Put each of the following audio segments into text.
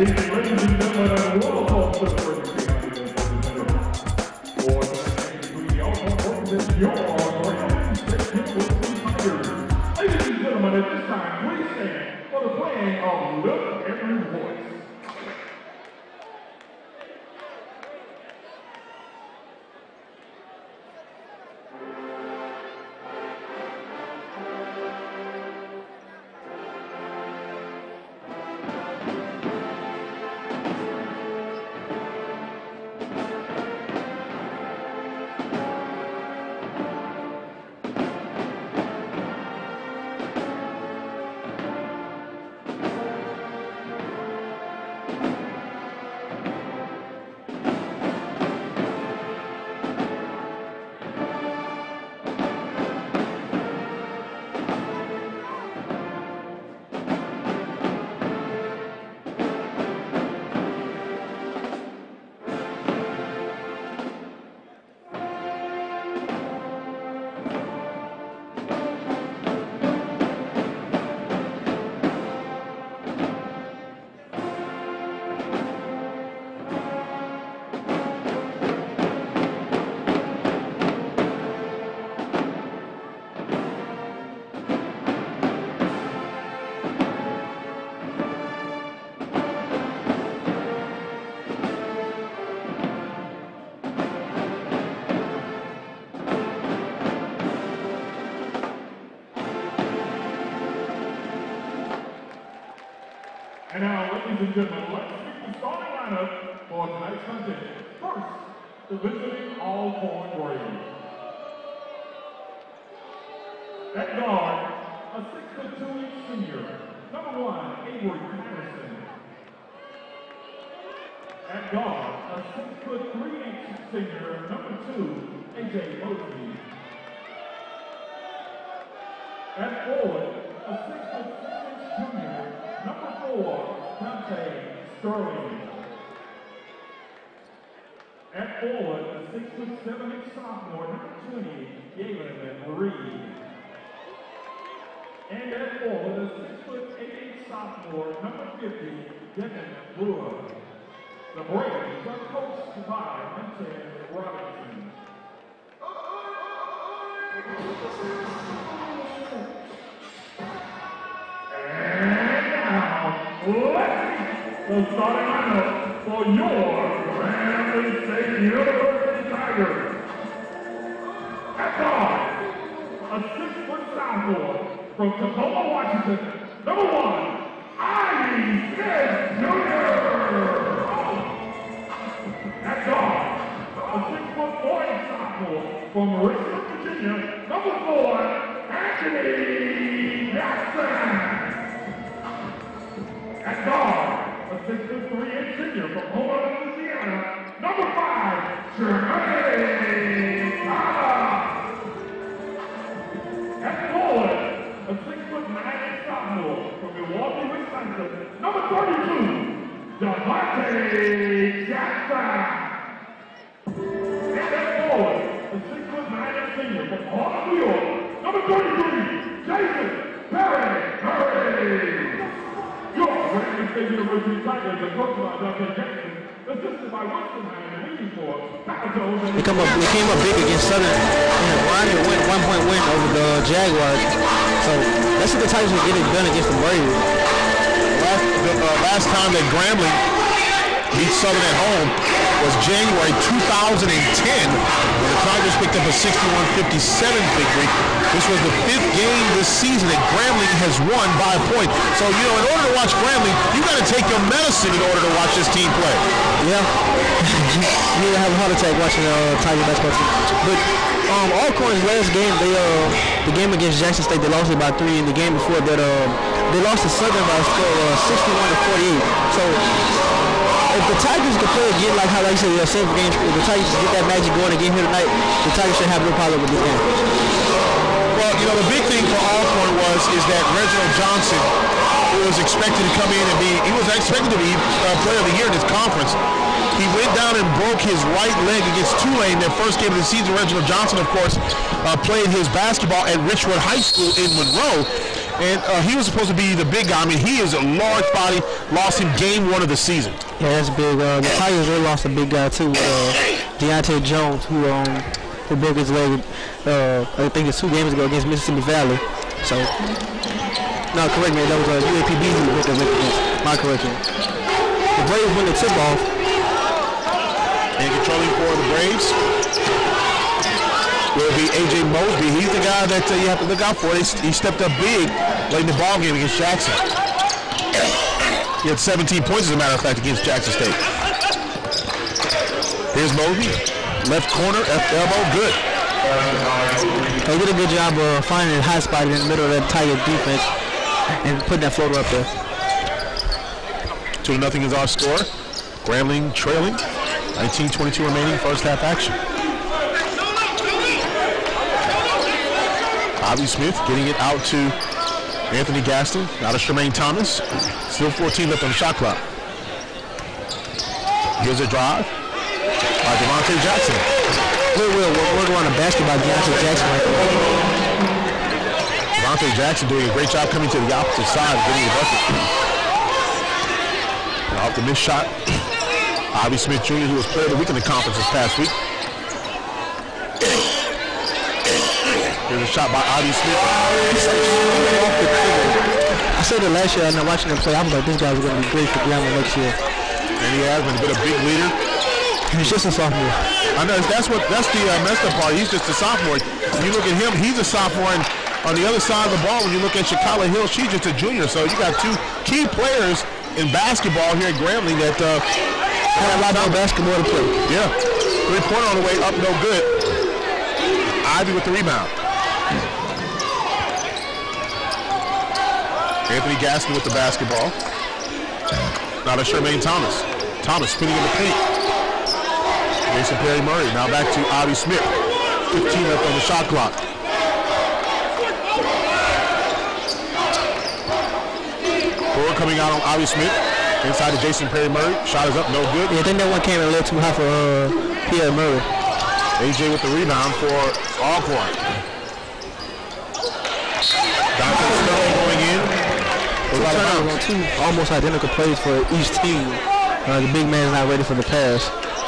And now, ladies and gentlemen, let's meet the starting lineup for tonight's contest. First, the visiting Alcorn Braves. At guard, a 6'2" senior, number 1, Avery Patterson. At guard, a 6'3" senior, number 2, AJ Mosby. At forward, a 6'6" junior, number 4, Dante Sterling. At forward, a 6'7" sophomore, number 20, Galen Reed. And at forward, a 6'8" sophomore, number 50, Devin Brewer. The Braves are coached by Vincent Robinson. And now, let's meet the starting lineup for your Grambling State University Tigers. At guard, a 6' sophomore from Tacoma, Washington, number 1, Ivy Smith Jr. At guard, a 6'4" sophomore from Richmond, Virginia, number 4, Anthony Jackson. At guard, a 6'3" senior from Homer, Louisiana, number 5, Jermaine Tyler. At forward, a 6'9" sophomore from Milwaukee, Wisconsin, number 32, Devontae Jackson. And at forward, a 6'9" senior from Harlem, New York, number 33, Jason Perry. Your Grambling State University Tigers are coached by Dr. Jackson, assisted by Winston and leading for Papatos. We came up big against Southern and won a 1-point win over the Jaguars. So let's see the Tigers will get it done against the Braves. Last time that Grambling beat Southern at home was January 2010 when the Tigers picked up a 61-57 victory. This was the 5th game this season that Grambling has won by a point. So, you know, in order to watch Grambling, you got to take your medicine in order to watch this team play. Yeah, you have a heart attack watching Tiger basketball team. But Alcorn's last game, the game against Jackson State, they lost it by 3. In the game before that, they lost to Southern by a score of 61-48. So if the Tigers could play again like you said, your 7 games, if the Tigers get that magic going again here tonight, the Tigers should have no problem with this game. Well, you know, the big thing for Alcorn is that Reginald Johnson, who was expected to come in and he was expected to be player of the year in this conference. He went down and broke his right leg against Tulane. Their first game of the season. Reginald Johnson, of course, played his basketball at Richwood High School in Monroe. And he was supposed to be the big guy. I mean, he is a large body. Lost him game 1 of the season. Yeah, that's big. The Tigers, they lost a big guy too. Deontay Jones, who broke his leg. I think it's 2 games ago against Mississippi Valley. So, no, correct me. That was UAPB who broke his leg against. My correction. The Braves win the tip-off. And controlling for the Braves will be A.J. Mosby. He's the guy that you have to look out for. He stepped up big late in the ball game against Jackson. He had 17 points, as a matter of fact, against Jackson State. Here's Mosby. Left corner, elbow, good. They did a good job of finding a high spot in the middle of that Tiger defense and putting that floater up there. 2-0 is our score. Grambling trailing. 19:22 remaining, first half action. Bobby Smith getting it out to Anthony Gaston. Out of Tremaine Thomas. Still 14 left on the shot clock. Here's a drive by Devontae Jackson. We're going to basket by Devontae Jackson right there. Devontae Jackson doing a great job coming to the opposite side, getting the bucket. Off the missed shot. Bobby Smith Jr., who was player of the week in the conference this past week. Here's a shot by Bobby Smith. I said it last year, and I'm watching him play. I'm like, this guy's going to be great for Grambling next year. And he has been a big leader. He's just a sophomore. I know that's the messed up part. He's just a sophomore. You look at him; he's a sophomore, and on the other side of the ball, when you look at Shakala Hill, she's just a junior. So you got 2 key players in basketball here at Grambling that had a lot more basketball to play. Yeah, 3-pointer on the way up, no good. Ivy with the rebound. Anthony Gaston with the basketball. Now to Tremaine Thomas. Thomas spinning in the paint. Jason Perry Murray. Now back to Avi Smith. 15 left on the shot clock. Brewer coming out on Avi Smith. Inside to Jason Perry Murray. Shot is up, no good. Yeah, I think that one came in a little too high for Pierre Murray. AJ with the rebound for Alcorn. Dante Stone going in. Two almost identical plays for each team. The big man is not ready for the pass.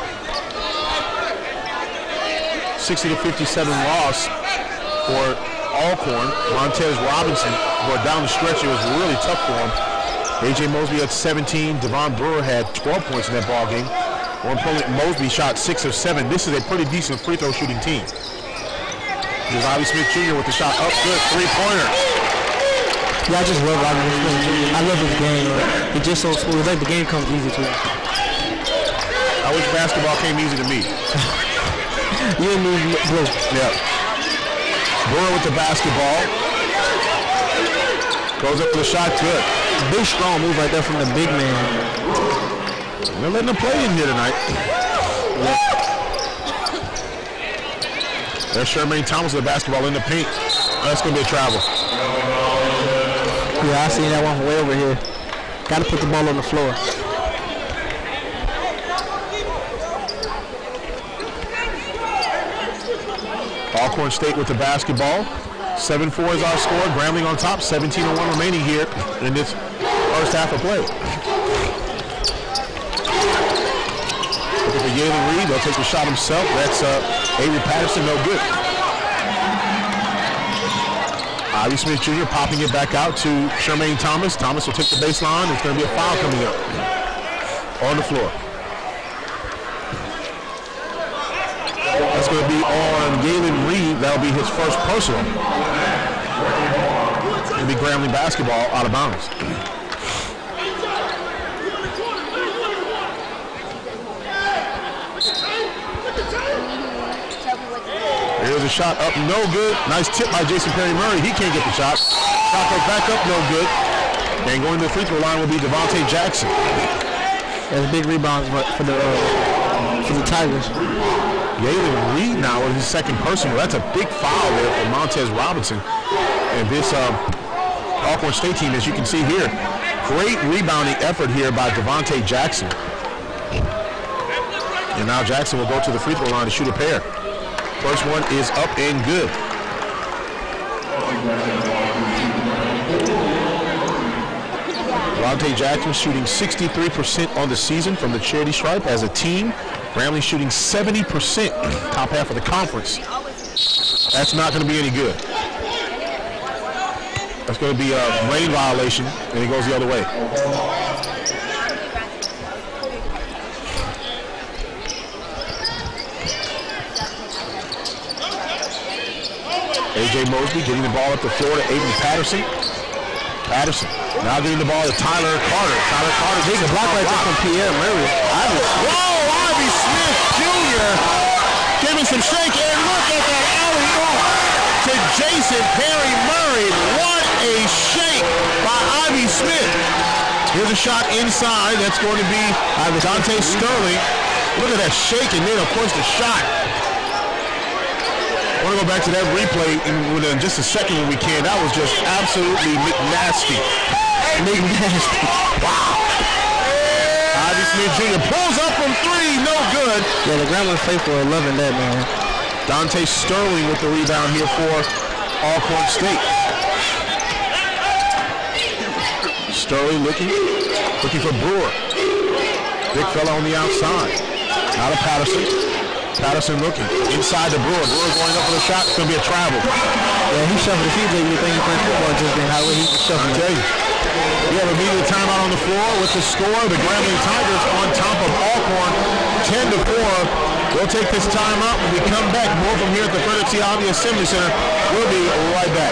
60-57 loss for Alcorn. Montez Robinson, well, down the stretch, it was really tough for him. A.J. Mosby had 17. Devon Brewer had 12 points in that ball game. More importantly, Mosby shot 6 of 7. This is a pretty decent free throw shooting team. Here's Bobby Smith Jr. with the shot up good, 3-pointer. Yeah, I just love Bobby Smith Jr. I love his game. He's just so smooth. Like the game comes easy to him. I wish basketball came easy to me. You and me both. Yeah. Brewer with the basketball. Goes up to the shot, good. Big strong move right there from the big man. They're letting him play in here tonight. Yeah. There's Tremaine Thomas with the basketball in the paint. That's going to be a travel. Yeah, I seen that one from way over here. Got to put the ball on the floor. Alcorn State with the basketball. 7-4 is our score. Grambling on top. 17:01 remaining here in this first half of play. Looking for Yalen Reed. They'll take the shot himself. That's Avery Patterson. No good. Ivy Smith Jr. popping it back out to Tremaine Thomas. Thomas will take the baseline. There's going to be a foul coming up on the floor. That's going to be on Yalen Reed. That'll be his first personal. It'll be Grambling basketball out of bounds. Here's a shot up, no good. Nice tip by Jason Perry Murray. He can't get the shot. Shot goes back up, no good. And going to the free throw line will be Devontae Jackson. That's a big rebound for the Tigers. Yalen Reed now with his second personal. That's a big foul there for Montez Robinson. And this Alcorn State team, as you can see here, great rebounding effort here by Devontae Jackson. And now Jackson will go to the free throw line to shoot a pair. First one is up and good. Devontae Jackson shooting 63% on the season from the charity stripe as a team. Grambling shooting 70%, top half of the conference. That's not going to be any good. That's going to be a lane violation, and it goes the other way. A.J. Mosby getting the ball up the floor to Aiden Patterson. Patterson now getting the ball to Tyler Carter. Tyler Carter takes a block right there from Pierre Murray. Whoa, Ivy Smith Jr. giving some shake, and look at that alley-oop to Jason Perry Murray. What a shake by Ivy Smith. Here's a shot inside. That's going to be Dante Sterling. Look at that shake, and then, of course, the shot. I want to go back to that replay in just a second when we can. That was just absolutely McNasty. McNasty. Wow. Ivy Smith Jr. pulls up from three. No good. Yeah, the Grambling faithful are loving that, man. Dante Sterling with the rebound here for Alcorn State. Sterling looking for Brewer. Big fella on the outside. Out of Patterson. Patterson looking inside the Brewer. Brewer going up for the shot. It's going to be a travel. Yeah, he shuffled his feet. You think he playing football just then. How he shuffled. Okay. We have a immediate timeout on the floor with the score. The Grambling Tigers on top of Alcorn, 10-4. We'll take this timeout. When we come back, more from here at the Frederick C. Ivy Assembly Center. We'll be right back.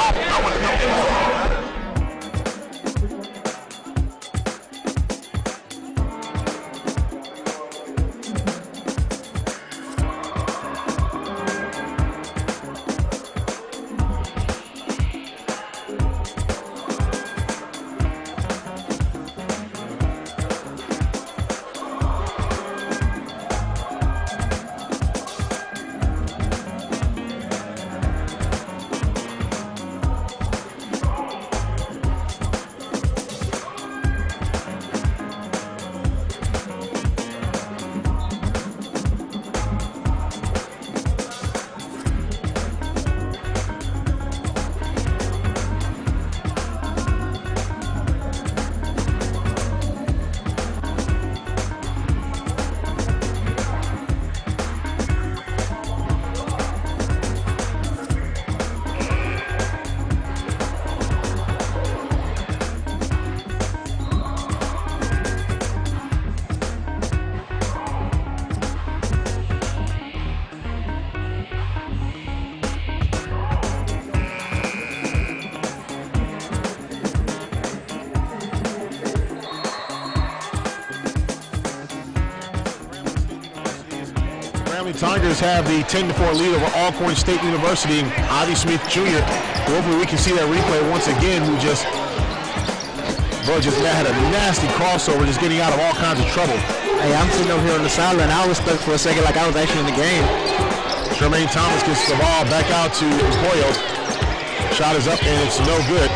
Tigers have the 10-4 lead over Alcorn State University. Ivy Smith Jr. Hopefully we can see that replay once again. Who just had a nasty crossover, just getting out of all kinds of trouble. Hey, I'm sitting over here on the sideline. I was stuck for a second, like I was actually in the game. Jermaine Thomas gets the ball back out to Empoyo. Shot is up and it's no good.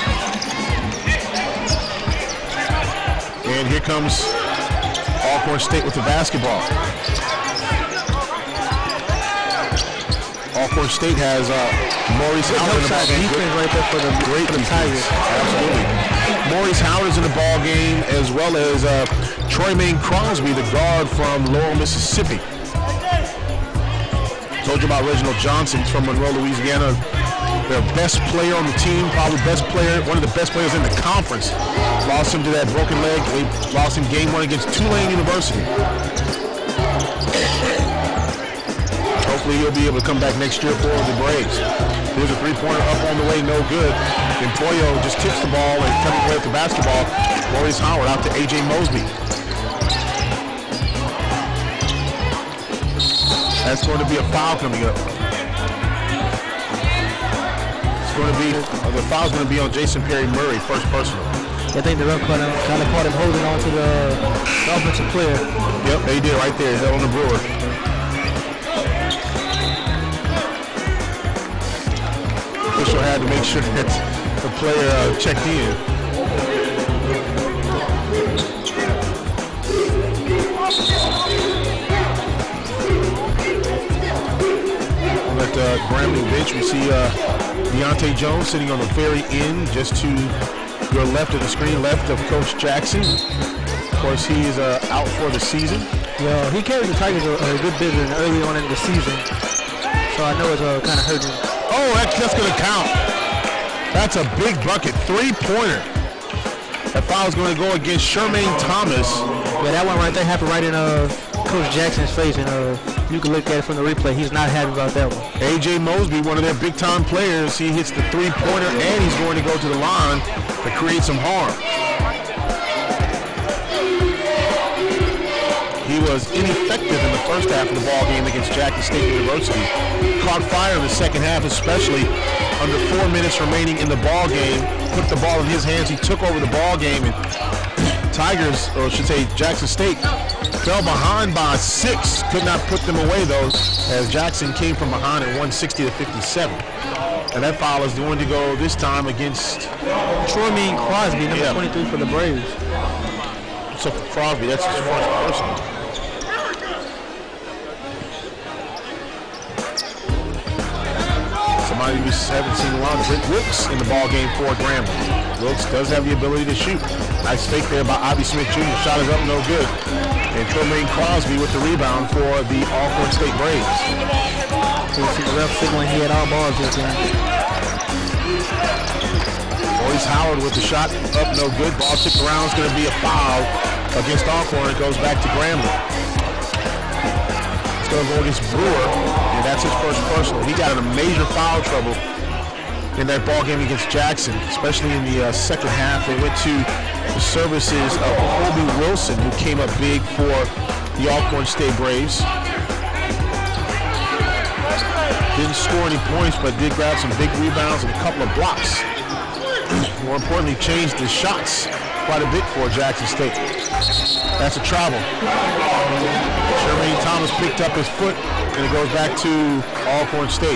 And here comes Alcorn State with the basketball. Alcorn State has Maurice Howard in the ball game. Defense right there for the great Tigers. Absolutely. Maurice Howard is in the ball game, as well as Troymaine Crosby, the guard from Laurel, Mississippi. Told you about Reginald Johnson from Monroe, Louisiana. Their best player on the team, probably best player, one of the best players in the conference. Lost him to that broken leg. They lost him game one against Tulane University. Hopefully he'll be able to come back next year for the Braves. Here's a three-pointer up on the way, no good. Empoyo just tips the ball and comes away with the basketball. Maurice Howard out to A.J. Mosby. That's going to be a foul coming up. It's going to be, the foul's going to be on Jason Perry Murray, first personal. I think the ref kind of caught him holding on to the offensive player. Yep, they did right there, held on the Brewer. Official had to make sure that the player checked in. On that Grambling bench, we see Deontay Jones sitting on the very end just to Your left of the screen, left of Coach Jackson. Of course, he is out for the season. Yeah, he carried the Tigers a good bit early on in the season, so I know it's kind of hurting. Oh, that's going to count. That's a big bucket, 3-pointer. That foul is going to go against Shermaine Thomas. Yeah, that one right there happened right in Coach Jackson's face, and you can look at it from the replay. He's not happy about that one. A.J. Mosby, one of their big-time players, he hits the 3-pointer, and he's going to go to the line to create some harm. He was ineffective in the first half of the ball game against Jackson State University. Caught fire in the second half, especially under 4 minutes remaining in the ball game. Put the ball in his hands. He took over the ball game, and Tigers, or I should say Jackson State, fell behind by 6. Could not put them away, though, as Jackson came from behind at 160-57. And that foul is going to go this time against Troy Crosby, number 23 for the Braves. So for Crosby, that's his first personal. Somebody we haven't seen a lot of. Britt Wilkes in the ball game for Grambling. Wilkes does have the ability to shoot. Nice fake there by Ivy Smith Jr. Shot is up, no good. And Tremaine Crosby with the rebound for the Alcorn State Braves. So you see the ref signaling he had all balls this game. Maurice Howard with the shot up, no good. Ball tipped around. It's going to be a foul against Alcorn. It goes back to Grambling. It's going to go against Brewer, and that's his first personal. He got in a major foul trouble in that ball game against Jackson, especially in the second half. They went to the services of Kobe Wilson, who came up big for the Alcorn State Braves. Didn't score any points, but did grab some big rebounds and a couple of blocks. More importantly, changed the shots quite a bit for Jackson State. That's a travel. Shermaine Thomas picked up his foot, and it goes back to Alcorn State.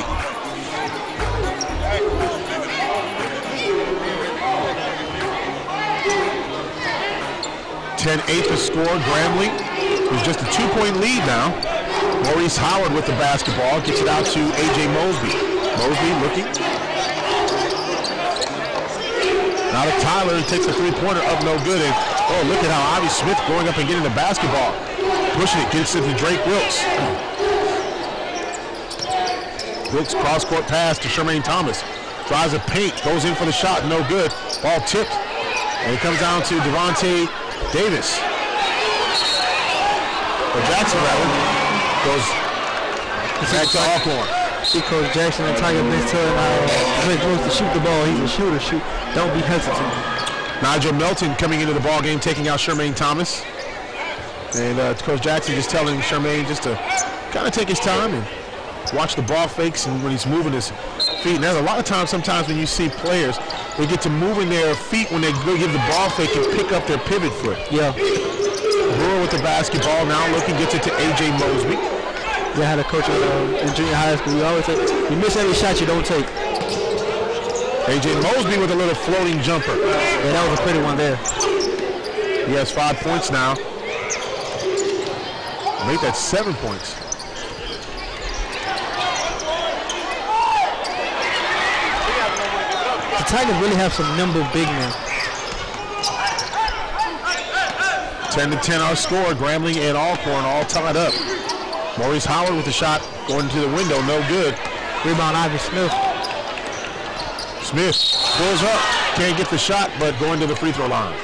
10-8 to score. Grambling is just a 2-point lead now. Maurice Howard with the basketball gets it out to A.J. Mosby. Mosby looking. Now to Tyler, takes a 3-pointer up, no good. And oh, look at how Ivy Smith going up and getting the basketball. Pushing it, gets it to Drake Wilkes. Wilkes cross-court pass to Shermaine Thomas. Tries a paint, goes in for the shot, no good. Ball tipped. And it comes down to Devontae Davis. But Jackson, goes back to Alcorn. See Coach Jackson and Tiger Bench telling Drake Wilkes to shoot the ball. He's a shooter. Don't be hesitant. Nigel Melton coming into the ball game, taking out Shermaine Thomas. And Coach Jackson just telling Shermaine just to kind of take his time and watch the ball fakes and when he's moving his feet. And there's a lot of times, sometimes when you see players, they get to moving their feet when they go give the ball fake and pick up their pivot foot. Yeah. Brewer with the basketball now looking, gets it to A.J. Mosby. Yeah, I had a coach in junior high school. We always say, you miss every shot you don't take. A.J. Mosby with a little floating jumper. Yeah, that was a pretty one there. He has 5 points now. Make that 7 points. The Tigers really have some nimble big men. 10-10 our score. Grambling and Alcorn all tied up. Maurice Howard with the shot going to the window, no good. Rebound Ivy Smith. Smith pulls up, can't get the shot, but going to the free throw line.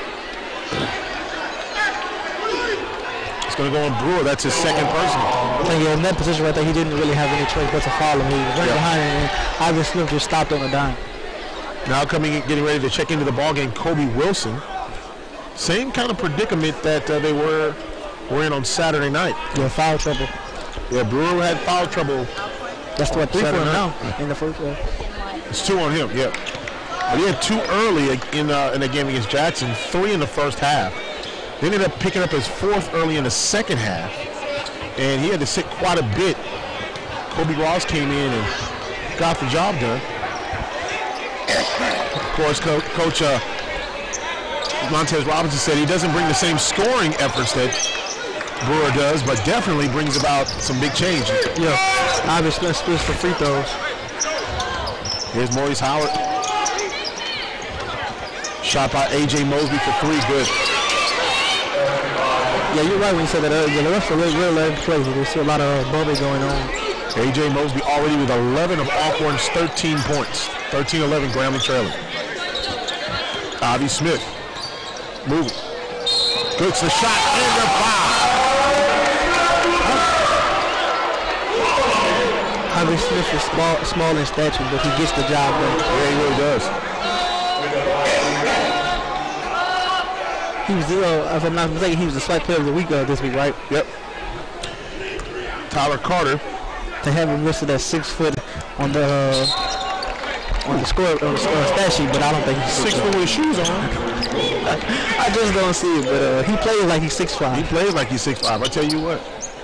It's going to go on Brewer. That's his second personal. I think in that position right there, he didn't really have any choice but to follow him. He was right behind him, and Ivy Smith just stopped on a dime. Now getting ready to check into the ball game, Kobe Wilson. Same kind of predicament that they were in on Saturday night. Yeah, foul trouble. Yeah, Brewer had foul trouble. That's what 3 for him now in the first half. It's 2 on him, yeah. But he had 2 early in the game against Jackson, 3 in the first half. They ended up picking up his 4th early in the second half, and he had to sit quite a bit. Kobe Ross came in and got the job done. Of course, Coach Montez Robinson said he doesn't bring the same scoring efforts that Brewer does, but definitely brings about some big change. Yeah, Ivy Smith splits for free throws. Here's Maurice Howard. Shot by A.J. Mosby for 3, good. Yeah, you're right when you said that. The rest of the real plays. There's still a lot of bubbling going on. A.J. Mosby already with 11 of Alcorn's 13 points. 13-11, Grambling trailing. Avi Smith, moving. Good to the shot, and the foul. Avi Smith is small in stature, but he gets the job done. Yeah, he really does. He was, if I'm not mistaken, he was the slight player of the week this week, right? Yep. Tyler Carter. To have him listed at 6 foot on the stat sheet, but I don't think he's 6 foot with his shoes on. I just don't see it, but he plays like he's 6'5". He plays like he's 6'5". I tell you what.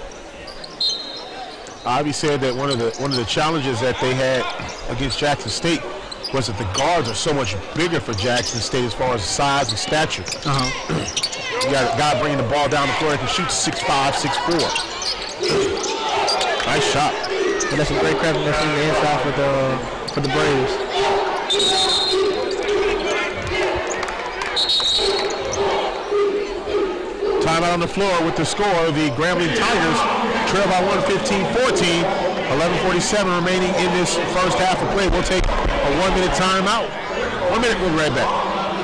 Ivy said that one of the challenges that they had against Jackson State was that the guards are so much bigger for Jackson State as far as size and stature. You got a guy bringing the ball down the floor that can shoot 6'5", 6'4". Nice shot. And that's a great crafting that's in the inside for the Braves. Timeout on the floor with the score. The Grambling Tigers trail by 1, 15-14. 11:47 remaining in this first half of play. We'll take a 1-minute timeout. 1 minute, we'll be right back.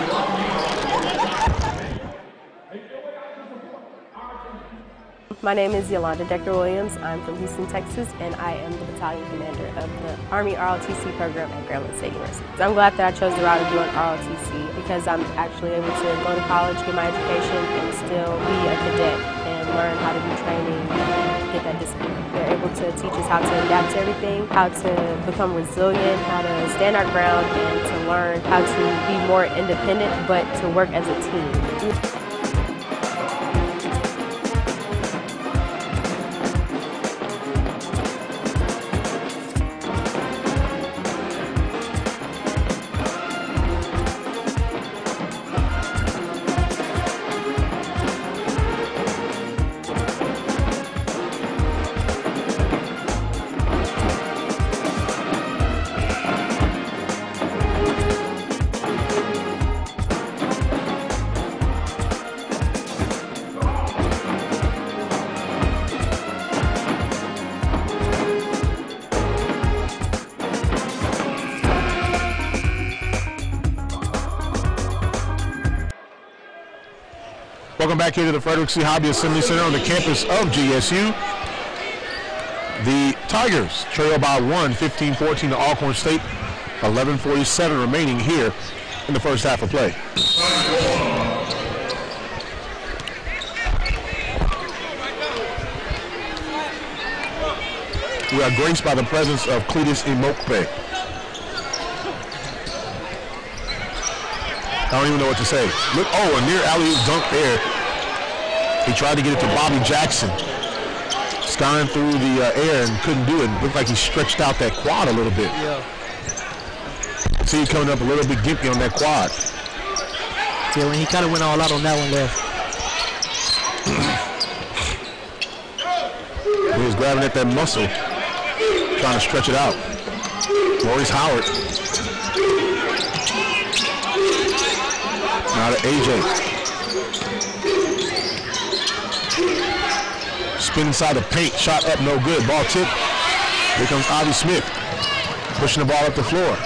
My name is Yolanda Decker-Williams. I'm from Houston, Texas, and I am the battalion commander of the Army ROTC program at Grambling State University. So I'm glad that I chose the route of doing ROTC because I'm actually able to go to college, get my education, and still be a cadet and learn how to do training and get that discipline. They're able to teach us how to adapt to everything, how to become resilient, how to stand our ground, and to learn how to be more independent, but to work as a team. Welcome back here to the Frederick C. Hobby Assembly Center on the campus of GSU. The Tigers trail by 1, 15-14 to Alcorn State. 11:47 remaining here in the first half of play. We are graced by the presence of Cletus Imokpe. I don't even know what to say. Look, a near alley-oop dunk there. He tried to get it to Bobby Jackson. Skying through the air and couldn't do it. Looked like he stretched out that quad a little bit. Yeah. See he coming up a little bit gimpy on that quad. Yeah, when he kind of went all out on that one there. He was grabbing at that muscle, trying to stretch it out. Maurice Howard. Now to AJ. Spin inside the paint, shot up, no good. Ball tip. Here comes Avi Smith, pushing the ball up the floor.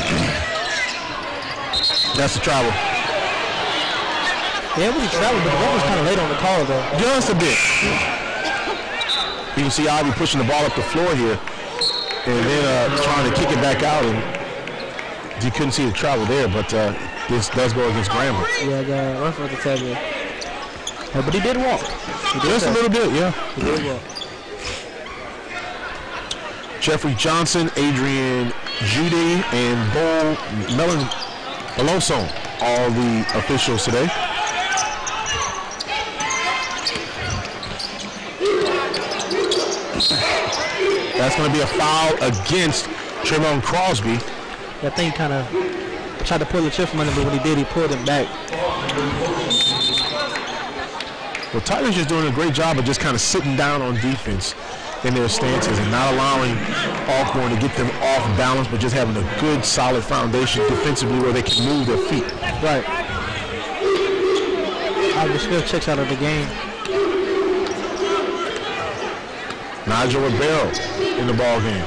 That's the travel. Yeah, it was a travel, but that was kind of late on the call, though. Just a bit. You can see Avi pushing the ball up the floor here, and then trying to kick it back out, and you couldn't see the travel there, but this does go against Grambling. Yeah, the ref had to tell you. But he did walk. Just a little bit, yeah. He did walk. Jeffrey Johnson, Adrian Judy, and Bo Meloso, all the officials today. That's going to be a foul against Tremont Crosby. I think he kind of tried to pull the chip from under, but when he did, he pulled him back. Well, Tigers just doing a great job of just kind of sitting down on defense in their stances and not allowing Alcorn to get them off balance, but just having a good, solid foundation defensively where they can move their feet. Right. Bobby Smith checks out of the game. Nigel Ribeiro in the ball game.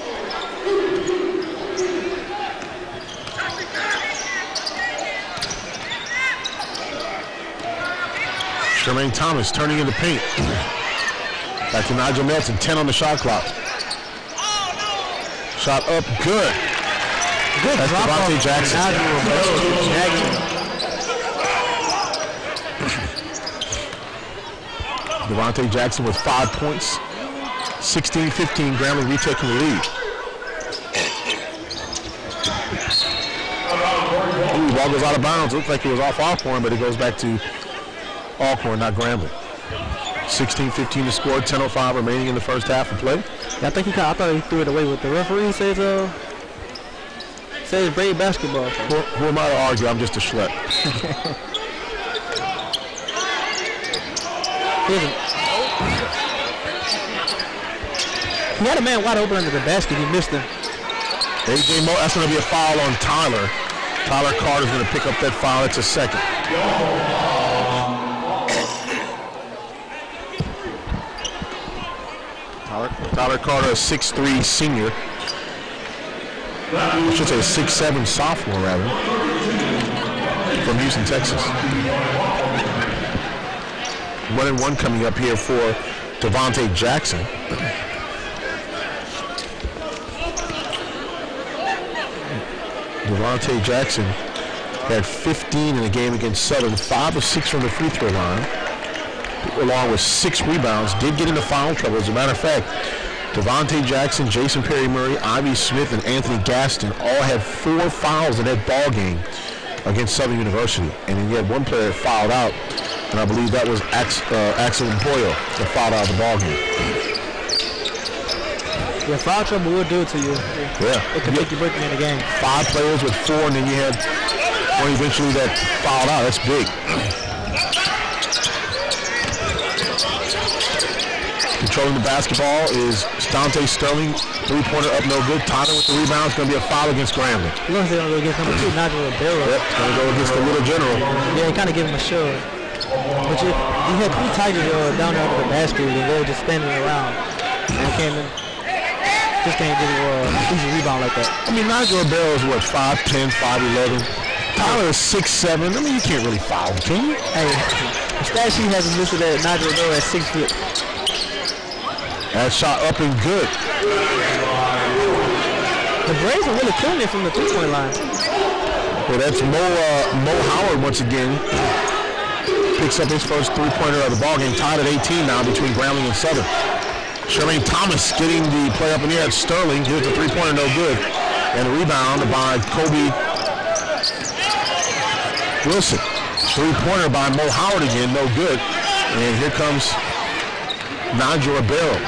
Jermaine Thomas turning in the paint. Back to Nigel Melton, 10 on the shot clock. Shot up, good. Good That's drop Devontae off. Jackson. Devontae Jackson with 5 points. 16-15, Grambling retaking the lead. Ooh, ball goes out of bounds. Looks like it was off Alcorn, but it goes back to Alcorn, not Grambling. 16-15 to score, 10:05 remaining in the first half of play. Yeah, I thought he threw it away with the referee says Brave basketball. Who am I to argue? I'm just a schlep. He had a man wide open under the basket. He missed him. AJ Mo, that's going to be a foul on Tyler. Tyler Carter's going to pick up that foul. It's a second. Tyler Carter, a 6'3" senior. I should say a 6'7" sophomore, rather, from Houston, Texas. 1-1 coming up here for Devontae Jackson. Devontae Jackson had 15 in the game against Southern, 5 of 6 from the free throw line, along with 6 rebounds. Did get into foul trouble. As a matter of fact, Devontae Jackson, Jason Perry-Murray, Ivy Smith, and Anthony Gaston all had 4 fouls in that ball game against Southern University. And then you had one player that fouled out, and I believe that was Axel Empoyo that fouled out of the ball game. Yeah, foul trouble will do it to you. Yeah. It can make you break in the game. 5 players with 4, and then you had one eventually that fouled out. That's big. Controlling the basketball is Dante Sterling. 3-pointer up, no good. Tyler with the rebound. It's going to be a foul against Grambling. As long as they don't go against number 2, Nigel Ribeiro. Yep, going to go against the little general. Yeah, kind of give him a shove. But you had 3 Tigers down there under the basket, and they were just standing around. And came in. Just can't get easy rebound like that. I mean, Nigel Ribeiro is what, 5'10", 5'11". Tyler is 6'7". I mean, you can't really foul him, can you? Hey, the stat sheet has him listed at Nigel Ribeiro at 6 foot. That shot up and good. The Braves are really killing it from the 3-point line. Well, that's Mo Howard once again. Picks up his first 3-pointer of the ballgame. Tied at 18 now between Grambling and Southern. Jermaine Thomas getting the play up in the air at Sterling. Here's the 3-pointer, no good. And a rebound by Kobe Wilson. 3-pointer by Mo Howard again, no good. And here comes Nigel Ribeiro.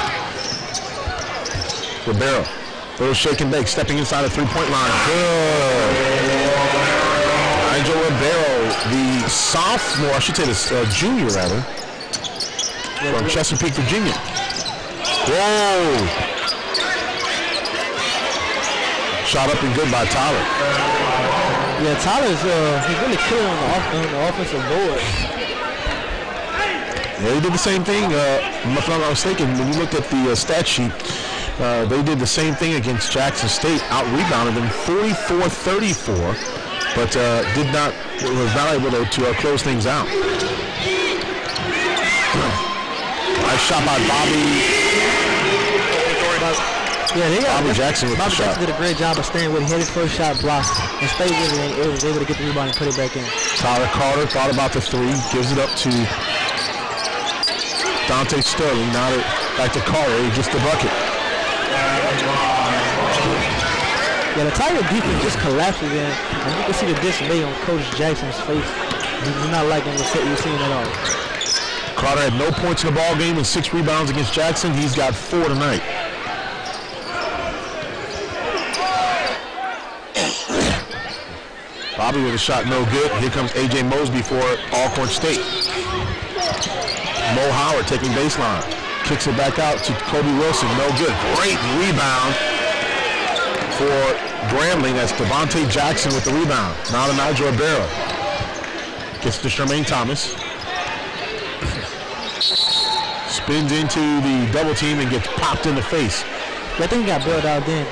Little shake and bake, stepping inside the 3-point line. Good. Nigel Ribeiro, the sophomore, I should say the junior rather, from Chesapeake, Virginia. Whoa! Shot up and good by Tyler. Yeah, Tyler's he's really killing on the offensive board. Yeah, he did the same thing. If I'm not mistaken, when you looked at the stat sheet, they did the same thing against Jackson State. Out-rebounded them 44-34, but was not able to close things out. Nice shot by Bobby. Bobby Jackson with the shot. Jackson did a great job of staying with it. He had his first shot blocked and stayed with it and was able to get the rebound and put it back in. Tyler Carter thought about the 3, gives it up to Dante Sterling. Now back to Carter, he gets the bucket. Yeah, the Tiger defense just collapses in, and you can see the dismay on Coach Jackson's face. He's not liking the set you're seeing at all. Carter had no points in the ball game and 6 rebounds against Jackson. He's got 4 tonight. Bobby with a shot, no good. Here comes A.J. Mosby for Alcorn State. Mo Howard taking baseline. Kicks it back out to Kobe Wilson, no good. Great rebound for Grambling. That's Devontae Jackson with the rebound. Now to Nigel Ribeiro. Gets to Jermaine Thomas. Spins into the double team and gets popped in the face. I think he got bailed out then.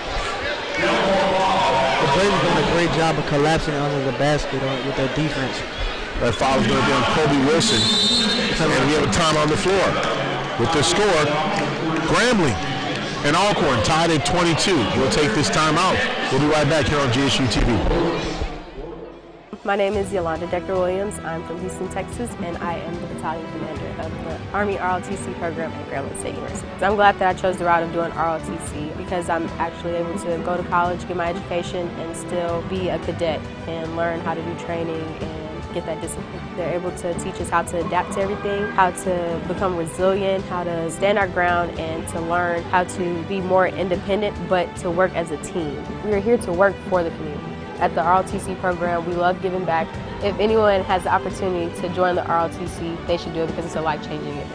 The Blazers doing a great job of collapsing under the basket with their defense. That foul is going to be on Kobe Wilson. And we have a time on the floor. With the score, Grambling and Alcorn tied at 22. We'll take this time out. We'll be right back here on GSU TV. My name is Yolanda Decker-Williams. I'm from Houston, Texas, and I am the battalion commander of the Army ROTC program at Grambling State University. So I'm glad that I chose the route of doing ROTC because I'm actually able to go to college, get my education, and still be a cadet and learn how to do training and get that discipline. They're able to teach us how to adapt to everything, how to become resilient, how to stand our ground, and to learn how to be more independent, but to work as a team. We are here to work for the community. At the ROTC program, we love giving back. If anyone has the opportunity to join the ROTC, they should do it because it's a life-changing event.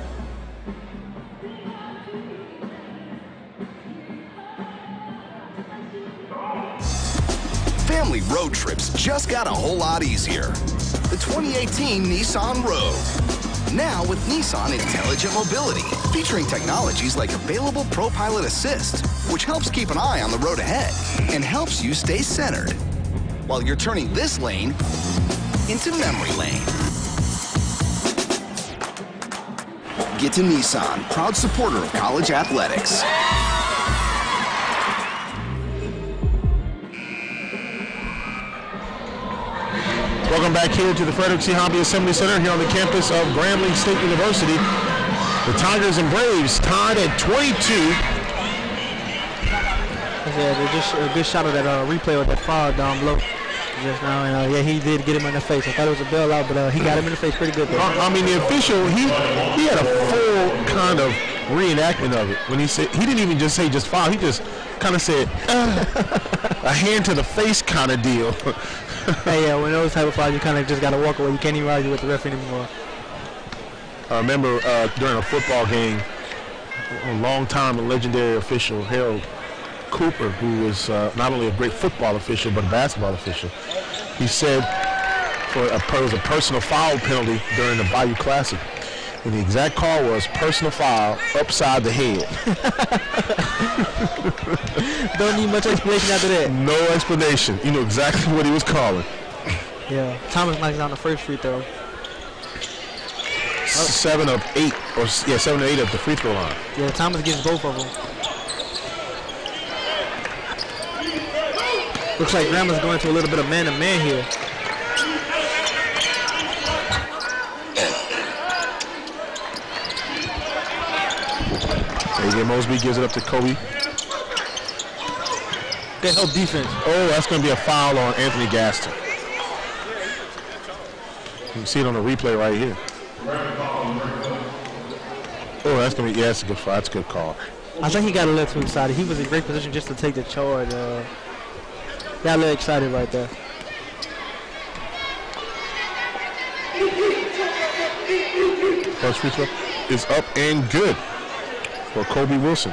Family road trips just got a whole lot easier. The 2018 Nissan Rogue. Now with Nissan Intelligent Mobility, featuring technologies like available ProPilot Assist, which helps keep an eye on the road ahead and helps you stay centered while you're turning this lane into memory lane. Get to Nissan, proud supporter of college athletics. Welcome back here to the Frederick C. Hobby Assembly Center here on the campus of Grambling State University. The Tigers and Braves tied at 22. Yeah, just a good shot of that replay with that foul down below just now. And yeah, he did get him in the face. I thought it was a bailout, but he got him in the face pretty good there. I mean, the official, he had a full kind of reenactment of it when he said, he didn't even just say just foul. He just kind of said, a hand to the face kind of deal. Hey, yeah, when those type of fouls, you kind of just got to walk away. You can't even argue with the referee anymore. I remember during a football game, a long-time legendary official, Harold Cooper, who was not only a great football official, but a basketball official. He said it was a personal foul penalty during the Bayou Classic. And the exact call was personal foul upside the head. Don't need much explanation after that. No explanation. You know exactly what he was calling. Yeah, Thomas knocks down the first free throw. 7 of 8, or yeah, 7 or 8 at the free throw line. Yeah, Thomas gets both of them. Looks like Grandma's going to a little bit of man-to-man here. A.J. Mosby gives it up to Kobe. Good help defense. Oh, that's going to be a foul on Anthony Gaston. You can see it on the replay right here. Oh, that's going to be, yeah, that's a good foul. That's a good call. I think he got a little too excited. He was in great position just to take the charge. Got a little excited right there. First free throw is up and good for Kobe Wilson.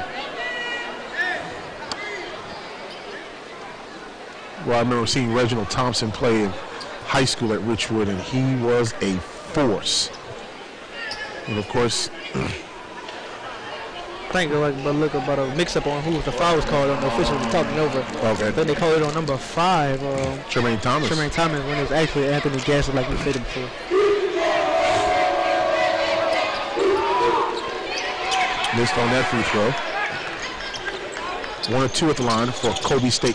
Well, I remember seeing Reginald Thompson play in high school at Richwood, and he was a force. And of course, I think look about a mix-up on who the foul was called on. The official was talking over. Okay. Then they called it on number 5. Tremaine Thomas. Tremaine Thomas, when it was actually Anthony Gaston, like we said it before. Missed on that free throw. 1 or 2 at the line for Kobe State.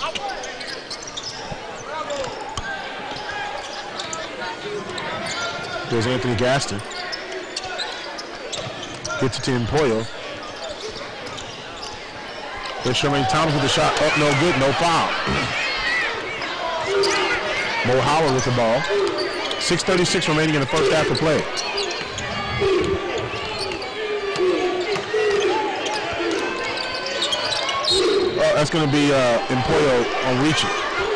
There's Anthony Gaston. Gets it to Empoyo. There's Tremaine Thomas with the shot. Up, no good, no foul. Mo Howard with the ball. 6:36 remaining in the first half of play. That's going to be Empoyo on reaching.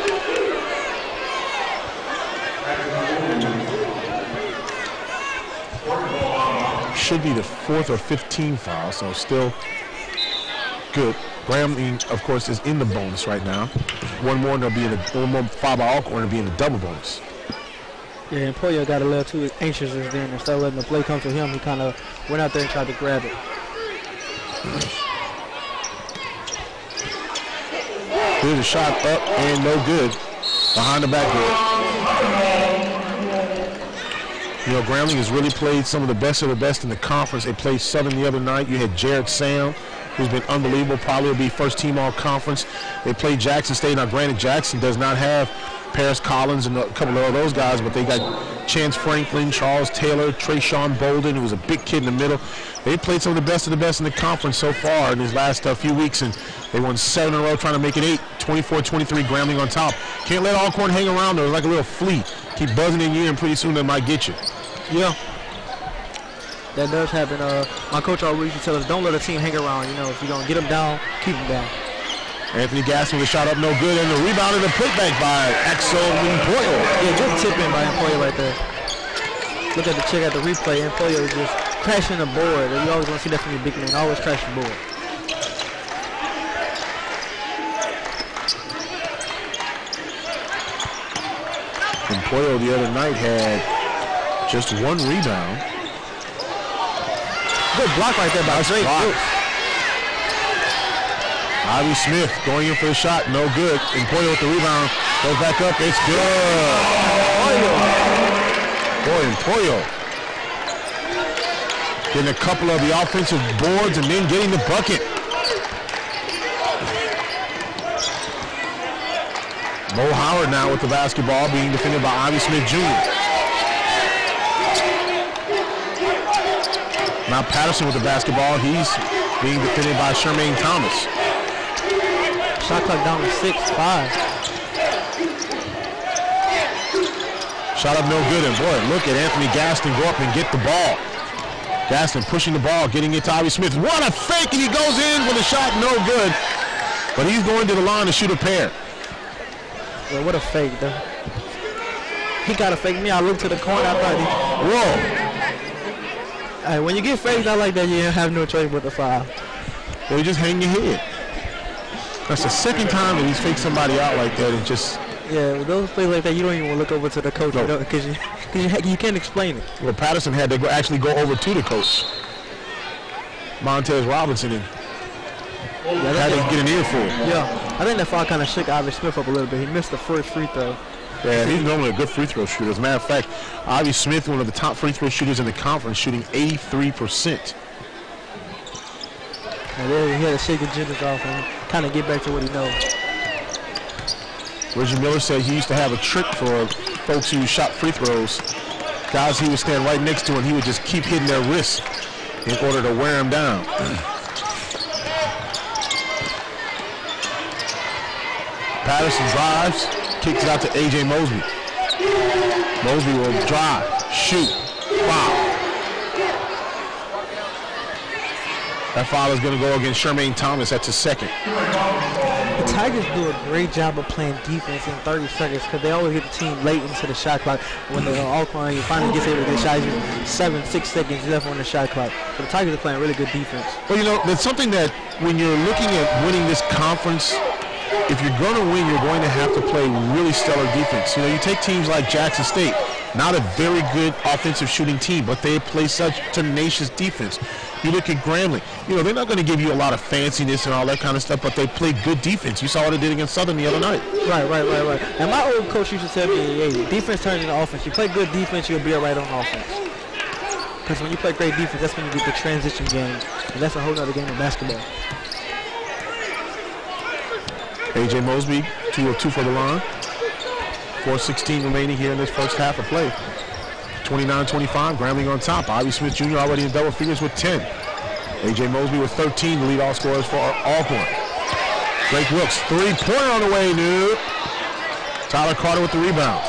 Should be the 4th or 15th foul, so still good. Grambling, of course, is in the bonus right now. One more, and they'll be in one more foul by Alcorn, and be in the double bonus. Yeah, and Poyo got a little too anxious then. Instead of letting the play come to him, he kind of went out there and tried to grab it. Here's a shot up and no good. Behind the backboard. You know, Grambling has really played some of the best in the conference. They played Southern the other night. You had Jared Sam, who's been unbelievable. Probably will be first team all conference. They played Jackson State. Now, granted, Jackson does not have Paris Collins and a couple of those guys, but they got Chance Franklin, Charles Taylor, Trayshawn Bolden, who was a big kid in the middle. They played some of the best in the conference so far in these last few weeks, and they won 7 in a row, trying to make it 8. 24-23, Grambling on top. Can't let Alcorn hang around though. It's like a little flea. Keep buzzing in you, and pretty soon they might get you. Yeah, that does happen. My coach always used to tell us, don't let a team hang around. You know, if you're gonna get them down, keep them down. Anthony Gaston with a shot up, no good, and the rebound and the putback by Axel Empoyo. Yeah, good tip in by Empoyo right there. Look at the check at the replay. Empoyo is just crashing the board. You always want to see that from your big man. Always crash the board. Empoyo the other night had just 1 rebound. Good block right there by Drake. Ivy Smith going in for the shot, no good. Empoyo with the rebound, goes back up, it's good. Boy, Empoyo getting a couple of the offensive boards and then getting the bucket. Mo Howard now with the basketball, being defended by Ivy Smith Jr. Now Patterson with the basketball, he's being defended by Shermaine Thomas. Shot clock down to 6-5. Shot up no good, and boy, look at Anthony Gaston go up and get the ball. Gaston pushing the ball, getting it to Ivy Smith. What a fake, and he goes in with a shot, no good. But he's going to the line to shoot a pair. Yeah, what a fake, though. He got to fake me. I looked to the corner, I thought he... Whoa. Hey, when you get faked out like that, you have no choice but to foul. Well, you just hang your head. That's the second time that he's faked somebody out like that and just... Yeah, with those plays like that, you don't even want to look over to the coach because you can't explain it. Well, Patterson had to actually go over to the coach, Montez Robinson, and had to get an earful. Yeah, I think that foul kind of shook Ivy Smith up a little bit. He missed the first free throw. Yeah, he's normally a good free throw shooter. As a matter of fact, Ivy Smith, one of the top free throw shooters in the conference, shooting 83%. And there he had to shake the jitters off and kind of get back to what he knows. Reggie Miller said he used to have a trick for folks who shot free throws. Guys he would stand right next to and he would just keep hitting their wrists in order to wear them down. Patterson drives, kicks it out to A.J. Mosby. Mosby will drive, shoot, foul. That foul is going to go against Shermaine Thomas. That's his second. The Tigers do a great job of playing defense in 30 seconds because they always get the team late into the shot clock. When the Alcorn finally gets able to get shots, 7-6 seconds left on the shot clock. But the Tigers are playing really good defense. Well, you know, that's something that when you're looking at winning this conference, if you're going to win, you're going to have to play really stellar defense. You know, you take teams like Jackson State, not a very good offensive shooting team, but they play such tenacious defense. You look at Grambling, you know, they're not going to give you a lot of fanciness and all that kind of stuff, but they play good defense. You saw what they did against Southern the other night. Right. And my old coach used to tell me, hey, defense turns into offense. You play good defense, you'll be all right on offense. Because when you play great defense, that's when you get the transition game. And that's a whole other game of basketball. A.J. Mosby, 2 of 2 for the line. 4:16 remaining here in this first half of play. 29-25, Grambling on top. Ivy Smith Jr. already in double figures with 10. A.J. Mosby with 13, the lead all scorers for Alcorn. Drake Wilkes, three-pointer on the way, dude. Tyler Carter with the rebound.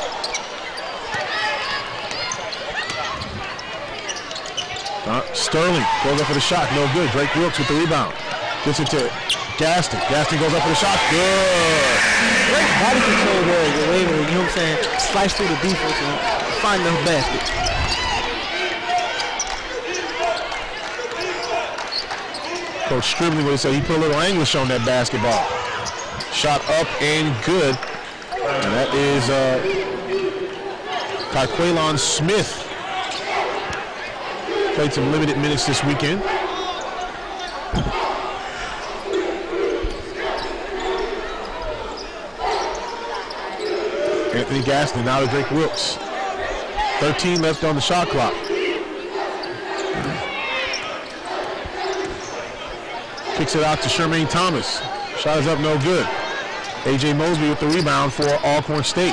Sterling goes up for the shot, no good. Drake Wilkes with the rebound. Gets it to Gaston. Gaston goes up for the shot, good. Great body control there. You're able to, you know what I'm saying, slice through the defense and find the basket. Coach Scribbling would say he put a little English on that basketball. Shot up and good. And that is Tyquelon Smith played some limited minutes this weekend. Anthony Gaston now to Drake Wilkes. 13 left on the shot clock. Kicks it out to Shermaine Thomas. Shot is up, no good. A.J. Mosby with the rebound for Alcorn State.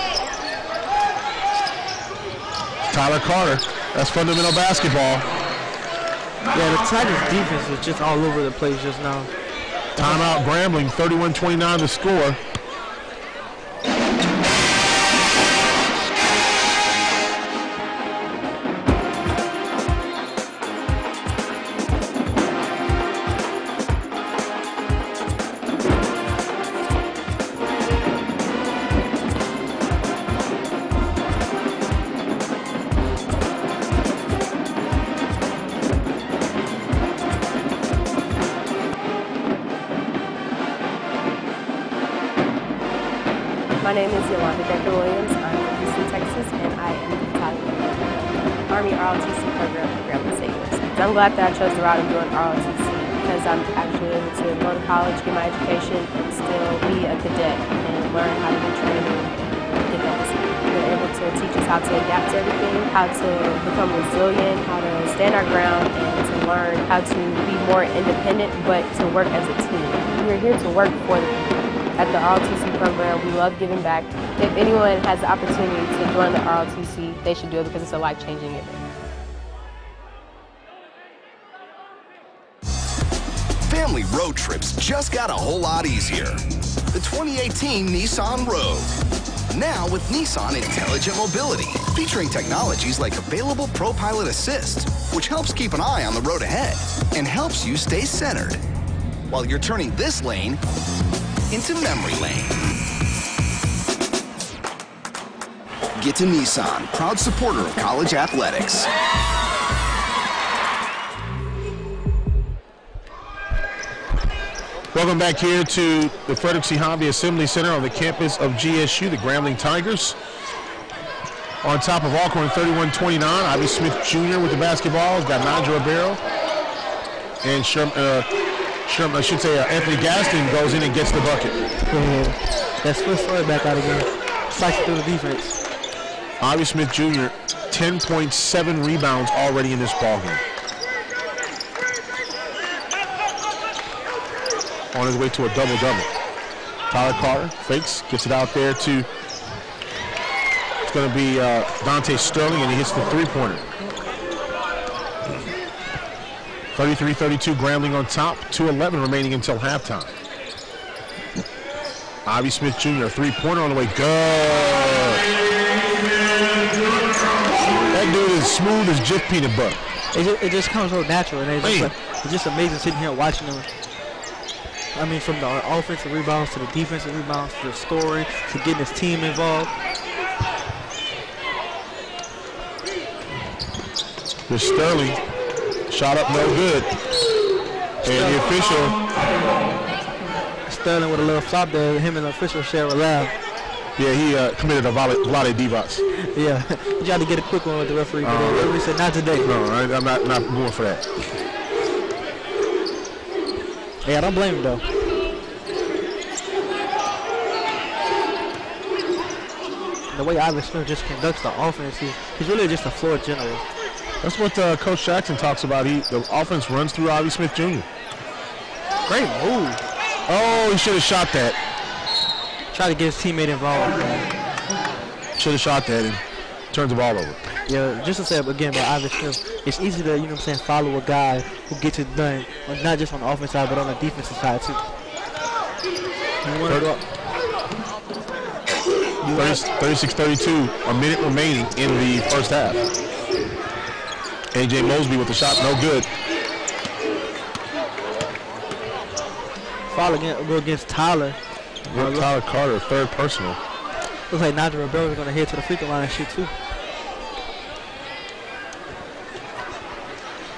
Tyler Carter, that's fundamental basketball. Yeah, the Tigers' defense is just all over the place just now. Timeout Grambling, 31-29 to score. My name is Yolanda Decker-Williams. I'm from Houston, Texas, and I am the battalion commander of the Army ROTC program at Grambling State University. I'm glad that I chose the route of doing ROTC because I'm actually able to go to college, get my education, and still be a cadet and learn how to do training and defense. They're able to teach us how to adapt to everything, how to become resilient, how to stand our ground, and to learn how to be more independent, but to work as a team. We're here to work for the people. At the ROTC program, we love giving back. If anyone has the opportunity to join the ROTC, they should do it because it's a life-changing event. Family road trips just got a whole lot easier. The 2018 Nissan Rogue. Now with Nissan Intelligent Mobility, featuring technologies like available ProPilot Assist, which helps keep an eye on the road ahead and helps you stay centered while you're turning this lane into memory lane. Get to Nissan, proud supporter of college athletics. Welcome back here to the Frederick C. Harvey Assembly Center on the campus of GSU, the Grambling Tigers. On top of Alcorn, 31-29, Ivy Smith Jr. with the basketball. Got Nandra Ribeiro. And Anthony Gaston goes in and gets the bucket. That Swiss Floyd back out again. Slices through the defense. Ivy Smith Jr., 10.7 rebounds already in this ballgame. On his way to a double-double. Tyler Carter fakes, gets it out there to, it's going to be Dante Sterling, and he hits the three-pointer. 33-32, Grambling on top, 2:11 remaining until halftime. Ivy Smith Jr., three-pointer on the way, good. That dude is smooth as Jif peanut butter. It just comes so natural, and it's just amazing sitting here watching them. I mean, from the offensive rebounds to the defensive rebounds to the scoring to getting his team involved. There's Sterling. Shot up, no good. And the official. Sterling with a little flop there. Him and the official share a laugh. Yeah, he committed a volley divas. Yeah, he tried to get a quick one with the referee, but the referee said not today. No, I'm not going for that. Yeah, I don't blame him though. The way Ivy Smith just conducts the offense, he's really just a floor general. That's what Coach Jackson talks about. The offense runs through Ivy Smith Jr. Great move. Oh, he should have shot that. Try to get his teammate involved. Should have shot that and turns the ball over. Yeah, just to say again about Ivy Smith, it's easy to, follow a guy who gets it done, not just on the offensive side, but on the defensive side too. 36-32, a minute remaining in the first half. A.J. Mosby with the shot, no good. Foul against Tyler. Tyler Carter, third personal. Looks like Nandra Ribeiro is going to head to the free throw line and shoot too.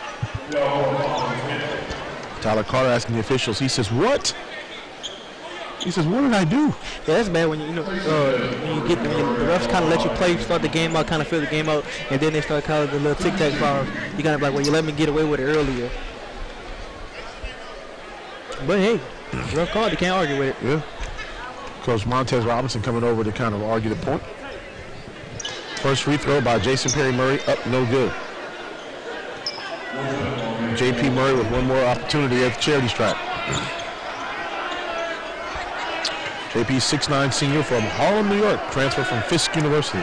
Tyler Carter asking the officials, he says, what? He says, what did I do? Yeah, that's bad when you know when you get the refs kind of let you play, start the game out, kind of feel the game out, and then they start calling the little tic-tac fouls. You kind of like, well, you let me get away with it earlier. But hey, rough call, you can't argue with it. Yeah. Coach Montez Robinson coming over to kind of argue the point. First free throw by Jason Perry Murray, up, no good. J.P. Murray with one more opportunity at the charity stripe. J.P. 6'9" senior from Harlem, New York, transfer from Fisk University.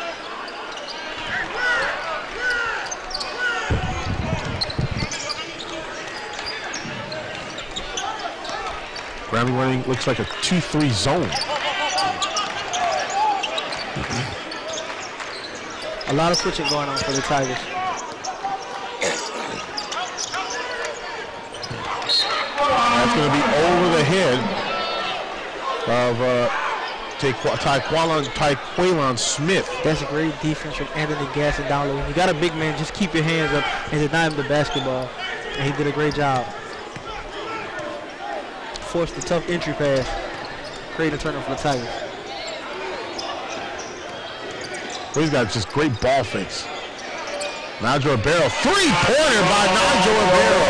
Grambling running looks like a 2-3 zone. A lot of switching going on for the Tigers. That's going to be over the head of Tyquelon Smith. That's a great defense from Anthony Gasson down low. When you got a big man, just keep your hands up and deny him the basketball. And he did a great job. Forced a tough entry pass. Creating a turnover for the Tigers. Well, he's got just great ball fakes. Nigel Ribeiro, three-pointer by Nigel Ribeiro.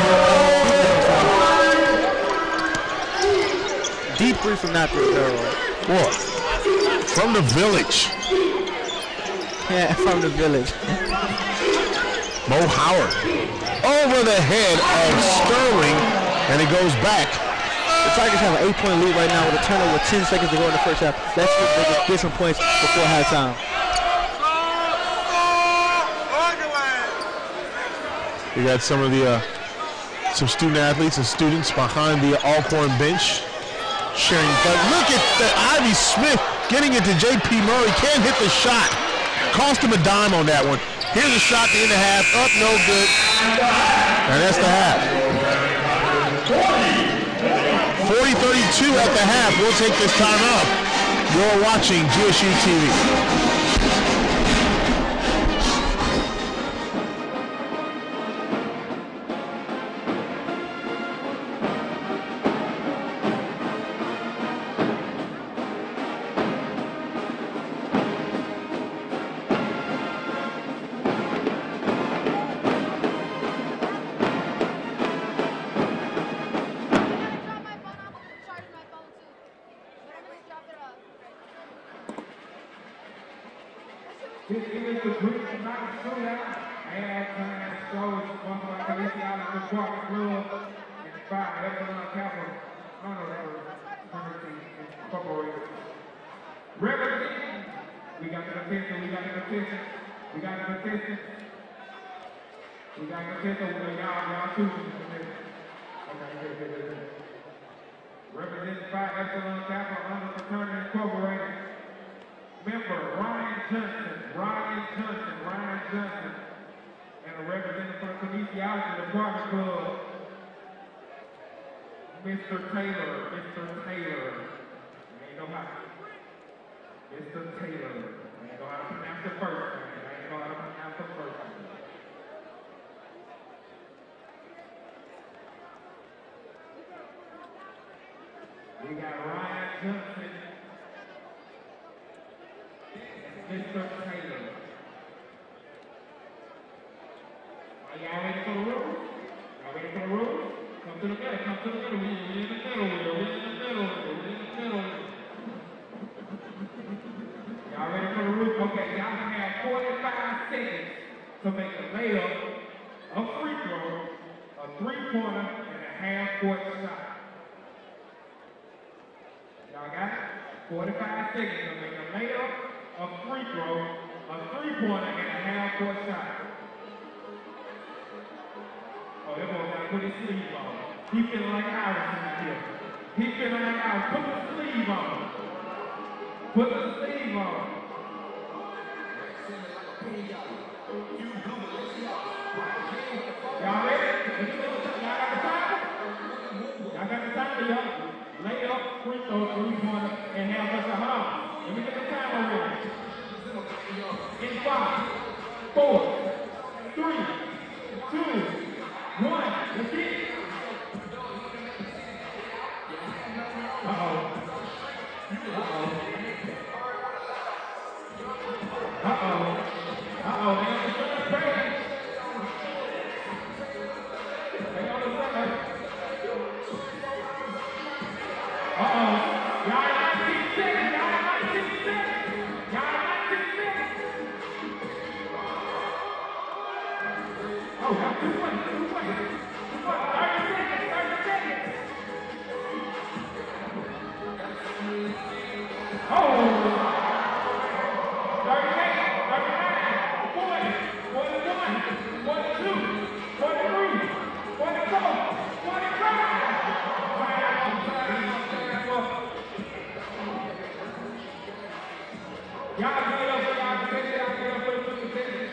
Deep three from Nigel Ribeiro. Boy, from the village. Yeah, from the village. Mo Howard over the head of Sterling, and it goes back. The Tigers have an 8-point lead right now with a turnover with 10 seconds to go in the first half. Let's get some points before halftime. We got some of the some student athletes and students behind the Alcorn bench sharing. But look at the Ivy Smith getting it to J.P. Murray. Can't hit the shot. Cost him a dime on that one. Here's a shot at the end of half. Up, no good. And that's the half. 40-32 at the half. We'll take this time out. You're watching GSU TV. This is the group tonight showdown. Halftime score is sponsored by Khaleesi Island Department Club and by Alcorn Capital Honorary Incorporated. Representing, we got the contestant, we got the contestant, we got the contestant. We got the contestant with y'all too. Okay. Represented by Alcorn Capital Honorary Fraternity Incorporated. Member Ryan Johnson, and a representative from Khaleesi Island Department Club, Mr. Taylor. Ain't no how. Mr. Taylor. Ain't know how to pronounce the first name. We got Ryan Johnson. Mr. Taylor. Are y'all ready for the rules? Y'all ready for the rules? Come to the middle. We in the middle. Y'all ready for the rules? Okay, y'all can have 45 seconds to make a layup, a free throw, a three-pointer, and a half-court shot. Y'all got it? 45 seconds to make a layup, a free throw, a three-pointer, and a half-court shot. Oh, that boy gotta put his sleeve on. He feeling like Irish in here. He feeling like Irish. Put the sleeve on. Put the sleeve on. Y'all ready? Y'all got the time? Y'all got the time, y'all? Lay up, free throw, three-pointer, and half-court shot. Hold on. Let me get the time already. In 5, 4, 3, 2, 1. Let's get it. Uh-oh. that's 2 points, 2 points. 30 seconds, 30 seconds. Oh! 38, 39, 40, 41, 42, 43, 44, 45. Y'all get up for y'all position, y'all get up for the position.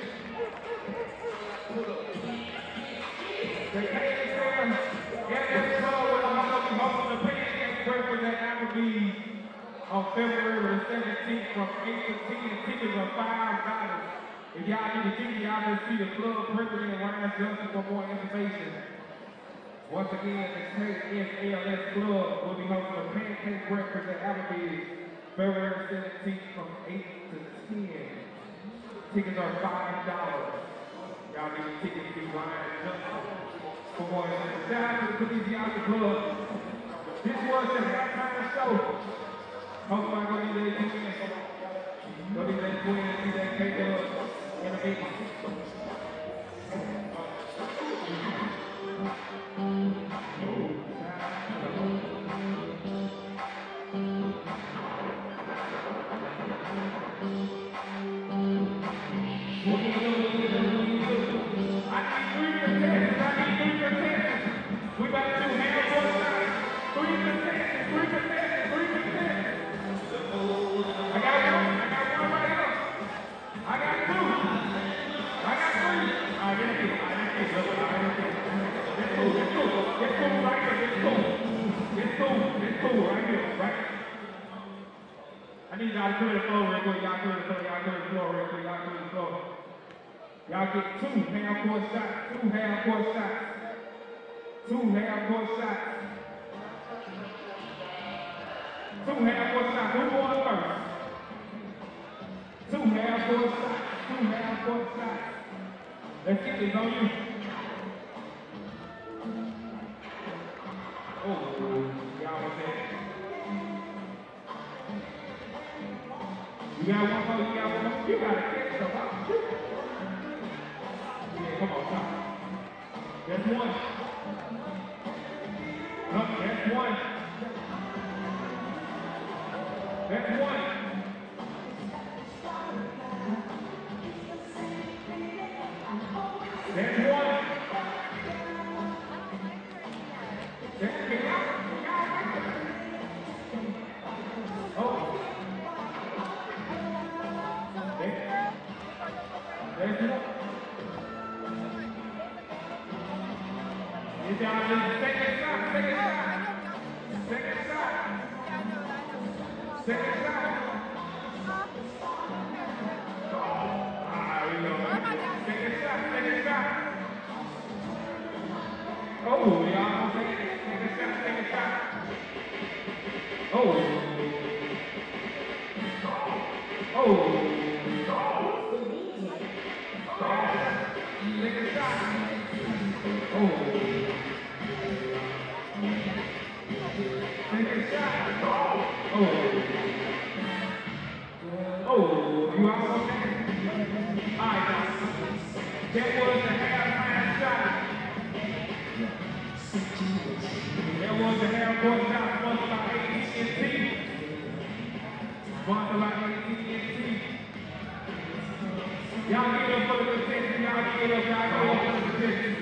The Canadian fans, get this club with I'm going to be hosting the pancake breakfast at Applebee's on February the 17th from 8 to 10. Tickets are $5. If y'all need a ticket, y'all just see the club president Ryan Johnson for more information. Once again, the KSLS Club will be hosting a pancake breakfast at Applebee's February 17th from 8 to 10. Tickets are $5. Y'all need a ticket to Ryan Johnson for more information. Shout out to the Kinesiology Club. This was the halftime show. Hopefully I'm going to need that twin. Go need that twin, need that K-Dub in the meeting. I need y'all to clear the floor real quick. Y'all clear the floor. Y'all clear the floor real quick. Y'all clear the floor. Y'all get 2 half-court shots. 2 half-court shots. 2 half-court shots. 2 half-court shots. Who's going first? 2 half-court shots. 2 half-court shots. Let's get this on you. Oh, y'all was there. You got one more, you got one more. You gotta catch them out. Yeah, come on, stop. That's 1. No, that's 1. That's 1. That's 1. That's oh. There's one. Get down to the second shot, second shot. Second shot. Second shot. We go. Second shot, second shot. Oh, y'all. Second shot, second shot. Oh. Oh. Take a shot. Oh. Take a shot. Oh. Oh. You almost there? All right, now. That was the half-time shot. That was the half-court shot sponsored by AT&T. Sponsored by AT&T. Y'all get up for the position. Y'all get up. Y'all go up for the position.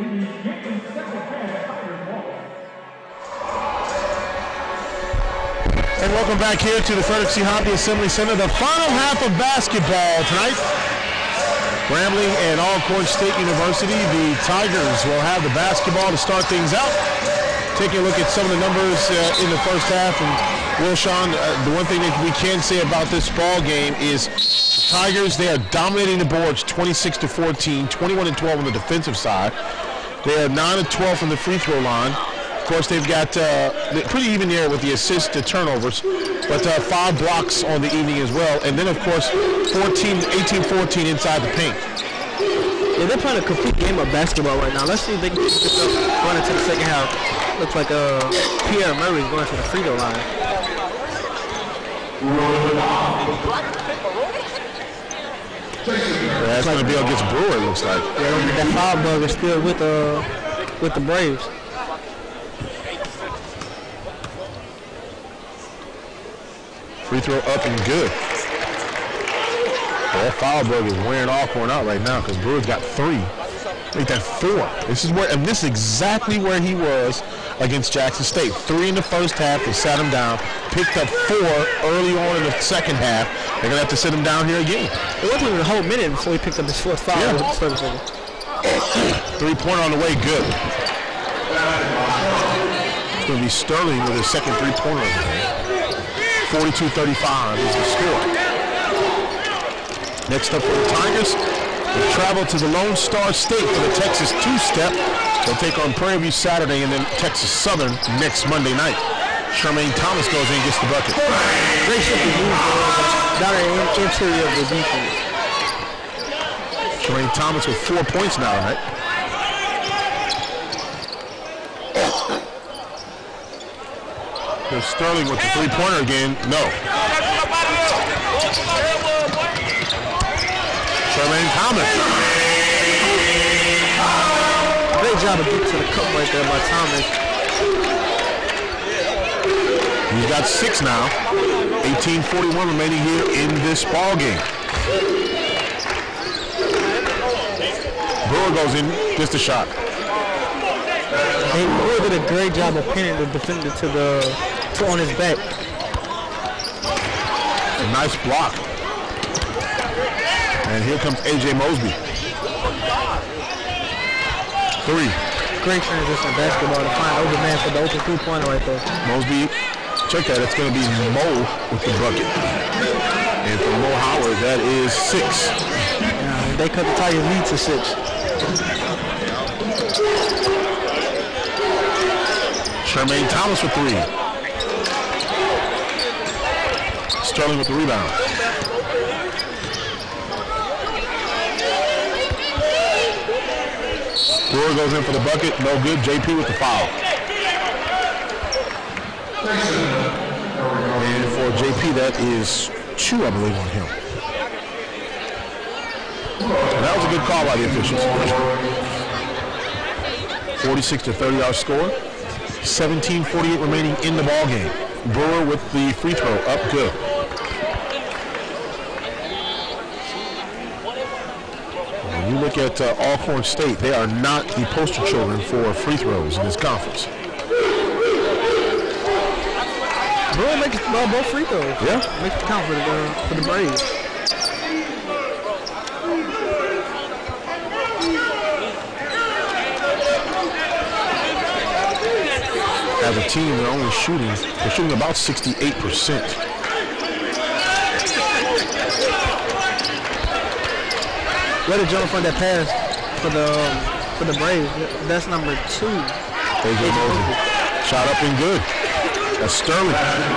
And welcome back here to the Frederick C. Hoppy Assembly Center. The final half of basketball tonight. Grambling and Alcorn State University. The Tigers will have the basketball to start things out. Taking a look at some of the numbers in the first half. And Wilshon, the one thing that we can say about this ball game is the Tigers, they are dominating the boards 26-14, 21-12 on the defensive side. They are 9-12 from the free throw line. Of course, they've got pretty even there with the assists to turnovers, but 5 blocks on the evening as well. And then, of course, 18-14 inside the paint. Yeah, they're playing a complete game of basketball right now. Let's see if they can pick this up going into the second half. Looks like Pierre Murray is going to the free throw line. That's going to be against Brewer, it looks like. Yeah, that foul bug is still with the Braves. Free throw up and good. That foul bug is wearing Alcorn out right now because Brewer's got 3. Make that 4. This is exactly where he was against Jackson State. 3 in the first half, they sat him down. Picked up 4 early on in the second half. They're gonna have to sit him down here again. It wasn't even a whole minute before he picked up his 4th foul. Yeah. 3-pointer on the way, good. It's gonna be Sterling with his second 3-pointer. 42-35 is the score. Next up for the Tigers, they travel to the Lone Star State for the Texas 2-step. They'll take on Prairie View Saturday and then Texas Southern next Monday night. Charmaine Thomas goes in and gets the bucket. Great shot to move down in the interior of the defense. Charmaine Thomas with 4 points now tonight. Here's Sterling with the 3-pointer again. No. Charmaine Thomas. Great job of getting to the cup right there by Thomas. He's got 6 now. 18:41 remaining here in this ball game. Brewer goes in, just a shot. Hey, Brewer did a great job of pinning the defender to on his back. A nice block. And here comes A.J. Mosby. 3. Great transition basketball to find open man for the open 2-pointer right there. Mosby, check that. It's going to be Mo with the bucket. And for Mo Howard, that is 6. Yeah, they cut the Tigers lead to 6. Charmaine Thomas with 3. Sterling with the rebound. Brewer goes in for the bucket, no good. JP with the foul. And for JP, that is 2, I believe, on him. And that was a good call by the officials. 46-30 our score. 17:48 remaining in the ball game. Brewer with the free throw up good. When you look at Alcorn State, they are not the poster children for free throws in this conference. Brewer makes both free throws. Yeah. Makes it count for the Braves. As a team, they're shooting about 68%. Way to jump on that pass for the Braves. That's number 2. A.J. Mosby. Shot up and good. That's Sterling.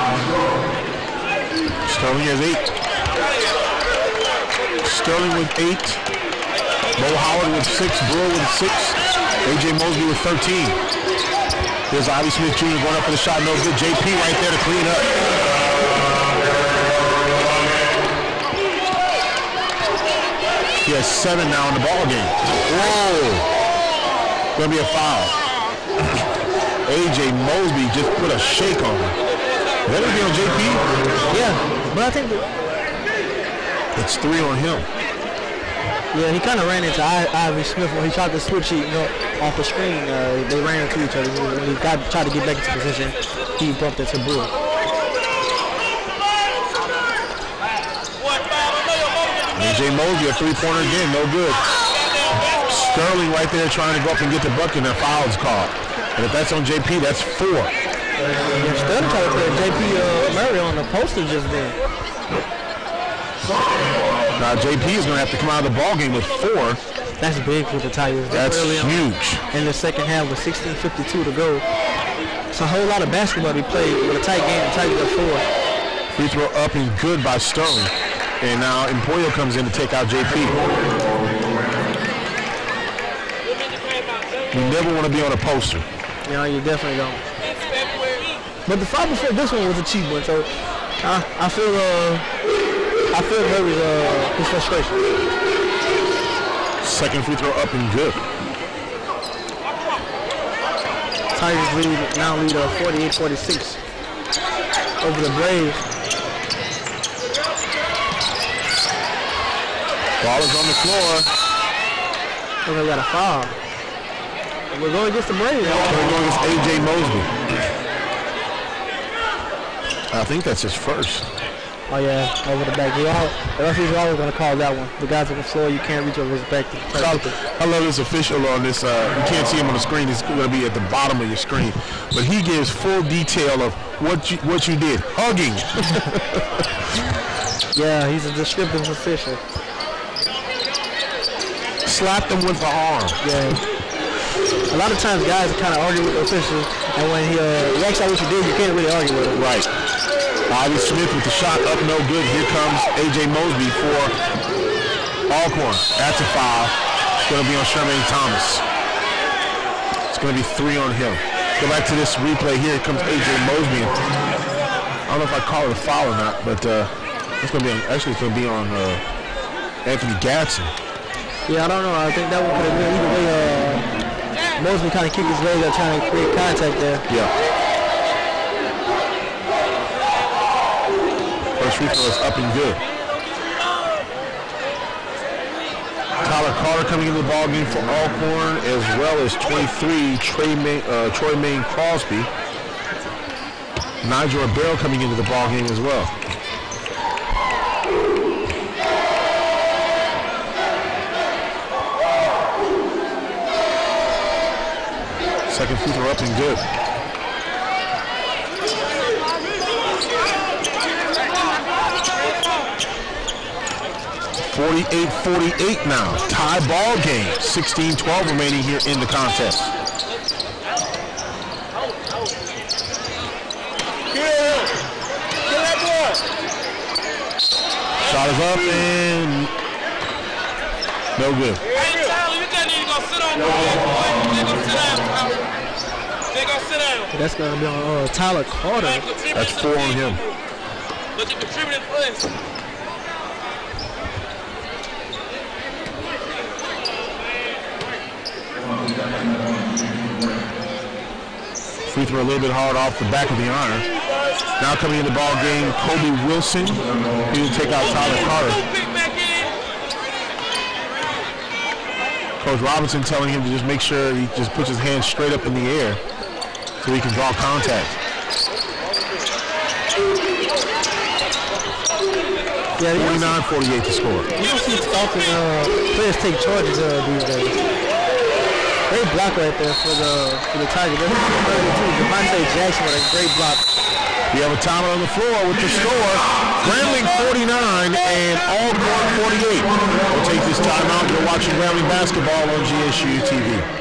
Sterling has 8. Sterling with 8. Mo Howard with 6. Brewer with 6. A.J. Mosby with 13. There's Ivy Smith Jr. going up for the shot. No good. JP right there to clean up. He has 7 now in the ball game. Whoa. Going to be a foul. A.J. Mosby just put a shake on him. Is that going to be on JP? Yeah, but I think it's 3 on him. Yeah, he kind of ran into Ivy Smith when he tried to switch it, off the screen. They ran into each other. When he tried to get back into position, he bumped into Brewer. A.J. Mosby, a three-pointer again, no good. Sterling right there trying to go up and get the bucket, and that foul's called. And if that's on JP, that's 4. Yeah, Sterling tried to play JP Murray on the poster just then. Now JP is going to have to come out of the ball game with 4. That's big for the Tigers. That's huge. In the second half with 16:52 to go. It's a whole lot of basketball to be played with a tight game. The Tigers are 4. Free throw up and good by Sterling. And now Emporio comes in to take out JP. You never want to be on a poster. No, you definitely don't. But the foul before this one was a cheap one, so I feel Murray's his frustration. Second free throw up and good. Tigers now lead 48-46 over the Braves. Ball is on the floor. And we got a foul. We're going against the Braves. We're going against A.J. Mosby. I think that's his first. Oh yeah, over the back. The referees are always going to call that one. The guys on the floor, you can't reach over his back. I love this official on this. You can't see him on the screen. It's going to be at the bottom of your screen. But he gives full detail of what you did. Hugging. Yeah, he's a descriptive official. Slapped him with the arm. Yeah. A lot of times guys kind of argue with the officials, and when he asks out what you did, you can't really argue with him. Right. Ivy Smith with the shot up, no good. Here comes A.J. Mosby for Alcorn. That's a foul. It's going to be on Charmaine Thomas. It's going to be 3 on him. Go back to this replay here. Here comes A.J. Mosby. I don't know if I call it a foul or not, but it's going to be on, actually it's going to be on Anthony Gadsden. Yeah, I don't know. I think that one could have been either way. Mosby kind of kicked his leg up trying to create contact there. Yeah. First free throw is up and good. Tyler Carter coming into the ball game for Alcorn, as well as 23, Troy Maine Crosby. Nigel Ribeiro coming into the ball game as well. Second free throw up and good. .48-48 now. Tie ball game. 16-12 remaining here in the contest. Shot is up and no good. That's going to be on Tyler Carter. That's 4 on him. Free throw a little bit hard off the back of the iron. Now coming in the ball game, Kobe Wilson. He will take out Tyler Carter. Coach Robinson telling him to just make sure he just puts his hands straight up in the air so he can draw contact. Yeah, 49-48 to score. You don't see often players take charges these days. Great block right there for the Tigers. Devontae Jackson with a great block. We have a timeout on the floor with the score. Grambling 49 and Alcorn 48. We'll take this timeout. You're watching Grambling basketball on GSU TV.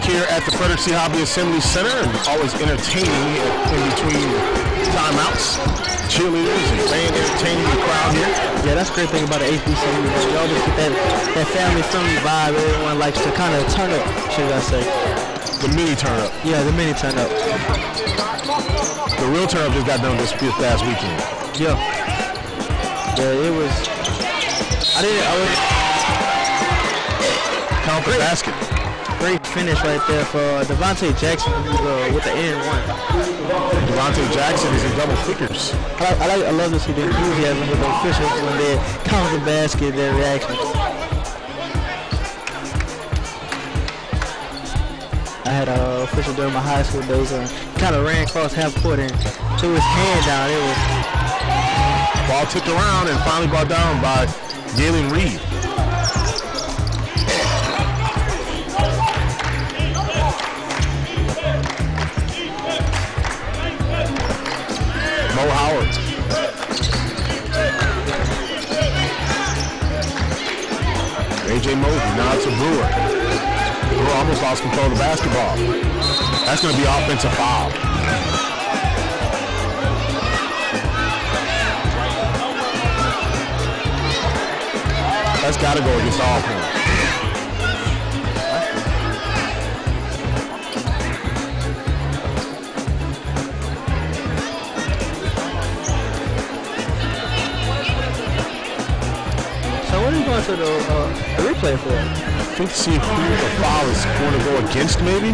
back here at the Frederick C. Hobby Assembly Center, and always entertaining in between timeouts. Cheerleaders and band entertaining the crowd here. Yeah, that's the great thing about the HBCU. You always get that family-friendly vibe. Everyone likes to kind of turn up, should I say. The mini turn up. Yeah, the mini turn up. The real turn up just got done this past weekend. Yeah. Yeah, it was. Count the basket. Great finish right there for Devontae Jackson with the N1. Devontae Jackson is in double figures. I love to see the enthusiasm with the officials when they count the basket, their reaction. I had an official during my high school days and kind of ran across half court and threw his hand down. It was ball tipped around and finally brought down by Galen Reed. Mo Howard. A.J. Mosley now to Brewer. Brewer almost lost control of the basketball. That's going to be offensive foul. That's got to go against Alcorn. To the replay for it. I think to see who the foul is going to go against, maybe.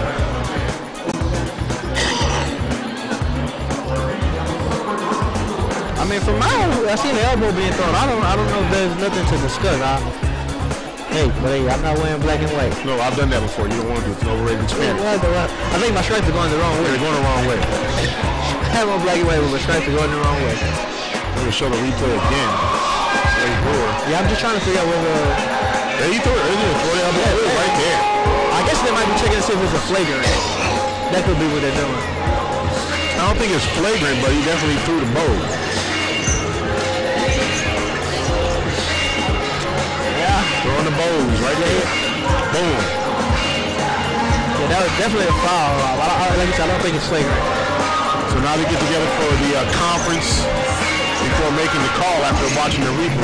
I mean, from I seen the elbow being thrown. I don't know if there's nothing to discuss. Hey, I'm not wearing black and white. No, I've done that before. You don't want to do it. It's an overrated experience. I think my stripes are going the wrong way. They're going the wrong way. I have on black and white, but my stripes are going the wrong way. I'm going to show the replay again. Yeah, I'm just trying to figure out whether. Yeah, he threw it right there. I guess they might be checking to see if it's a flagrant. That could be what they're doing. I don't think it's flagrant, but he definitely threw the bow. Yeah. Throwing the bows right there. Boom. Yeah, that was definitely a foul. Like I said, I don't think it's flagrant. So now they get together for the conference before making the call after watching the replay.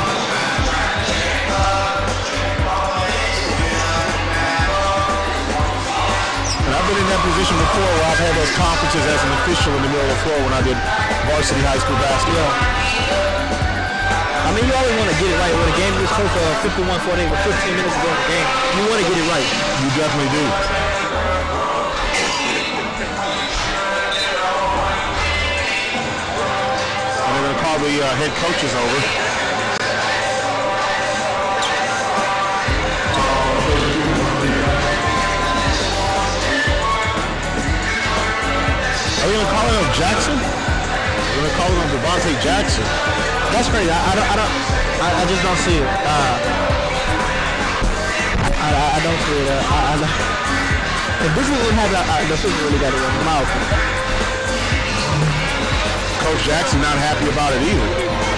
And I've been in that position before where I've had those conferences as an official in the middle of the floor when I did varsity high school basketball. I mean, you always want to get it right. When a game is close for 51-48 with 15 minutes to go in the game, you want to get it right. You definitely do. Call the head coaches over. Are we going to call it on Jackson? We're going to call it on Devontae Jackson. That's crazy. I just don't see it. I don't see it. If this is what happened, the official really got it wrong. In my opinion. Coach Jackson not happy about it either.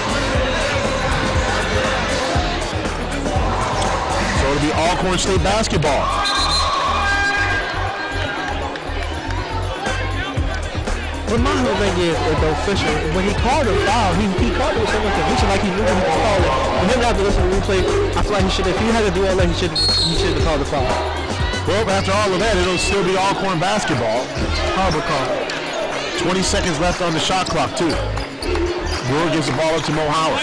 So it'll be Alcorn State basketball. But my whole thing is the official, when he called a foul, he called it with so much conviction, like he knew what he was calling. For him to have to listen to the replay, I feel like he should, if he had to do all that, he should have called the foul. Well, after all of that, it'll still be Alcorn basketball. Horrible call. 20 seconds left on the shot clock, too. Brewer gives the ball up to Mo Howard.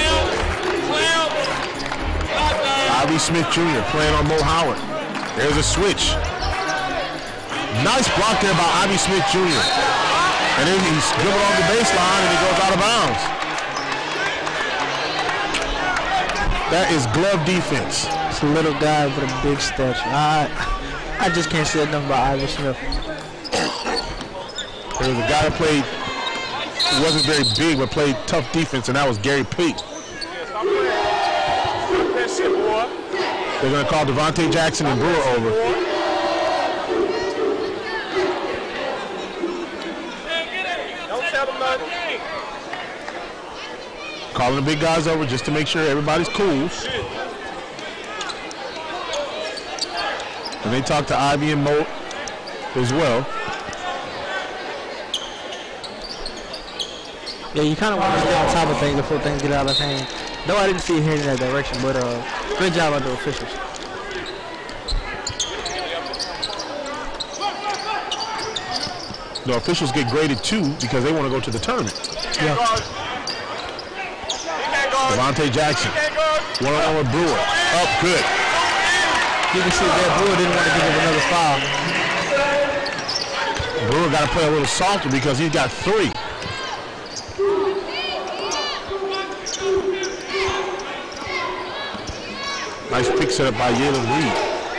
Ivy Smith Jr. playing on Mo Howard. There's a switch. Nice block there by Ivy Smith Jr. And then he's dribbled off the baseline and he goes out of bounds. That is glove defense. It's a little guy with a big stature. I just can't say enough about Ivy Smith. There was a guy that played, wasn't very big, but played tough defense, and that was Gary Pate. They're going to call Devontae Jackson and Brewer over. Calling the big guys over just to make sure everybody's cool. And they talked to Ivy and Mo as well. Yeah, you kind of want to stay on top of things before things get out of hand. Though I didn't see it heading in that direction, but good job by the officials. The officials get graded too because they want to go to the tournament. Yeah. Devontae Jackson, one-on-one with Brewer. Up, good. You can see that Brewer didn't want to give him another foul. Brewer got to play a little softer because he's got 3. Nice pick set up by Yalen Reed.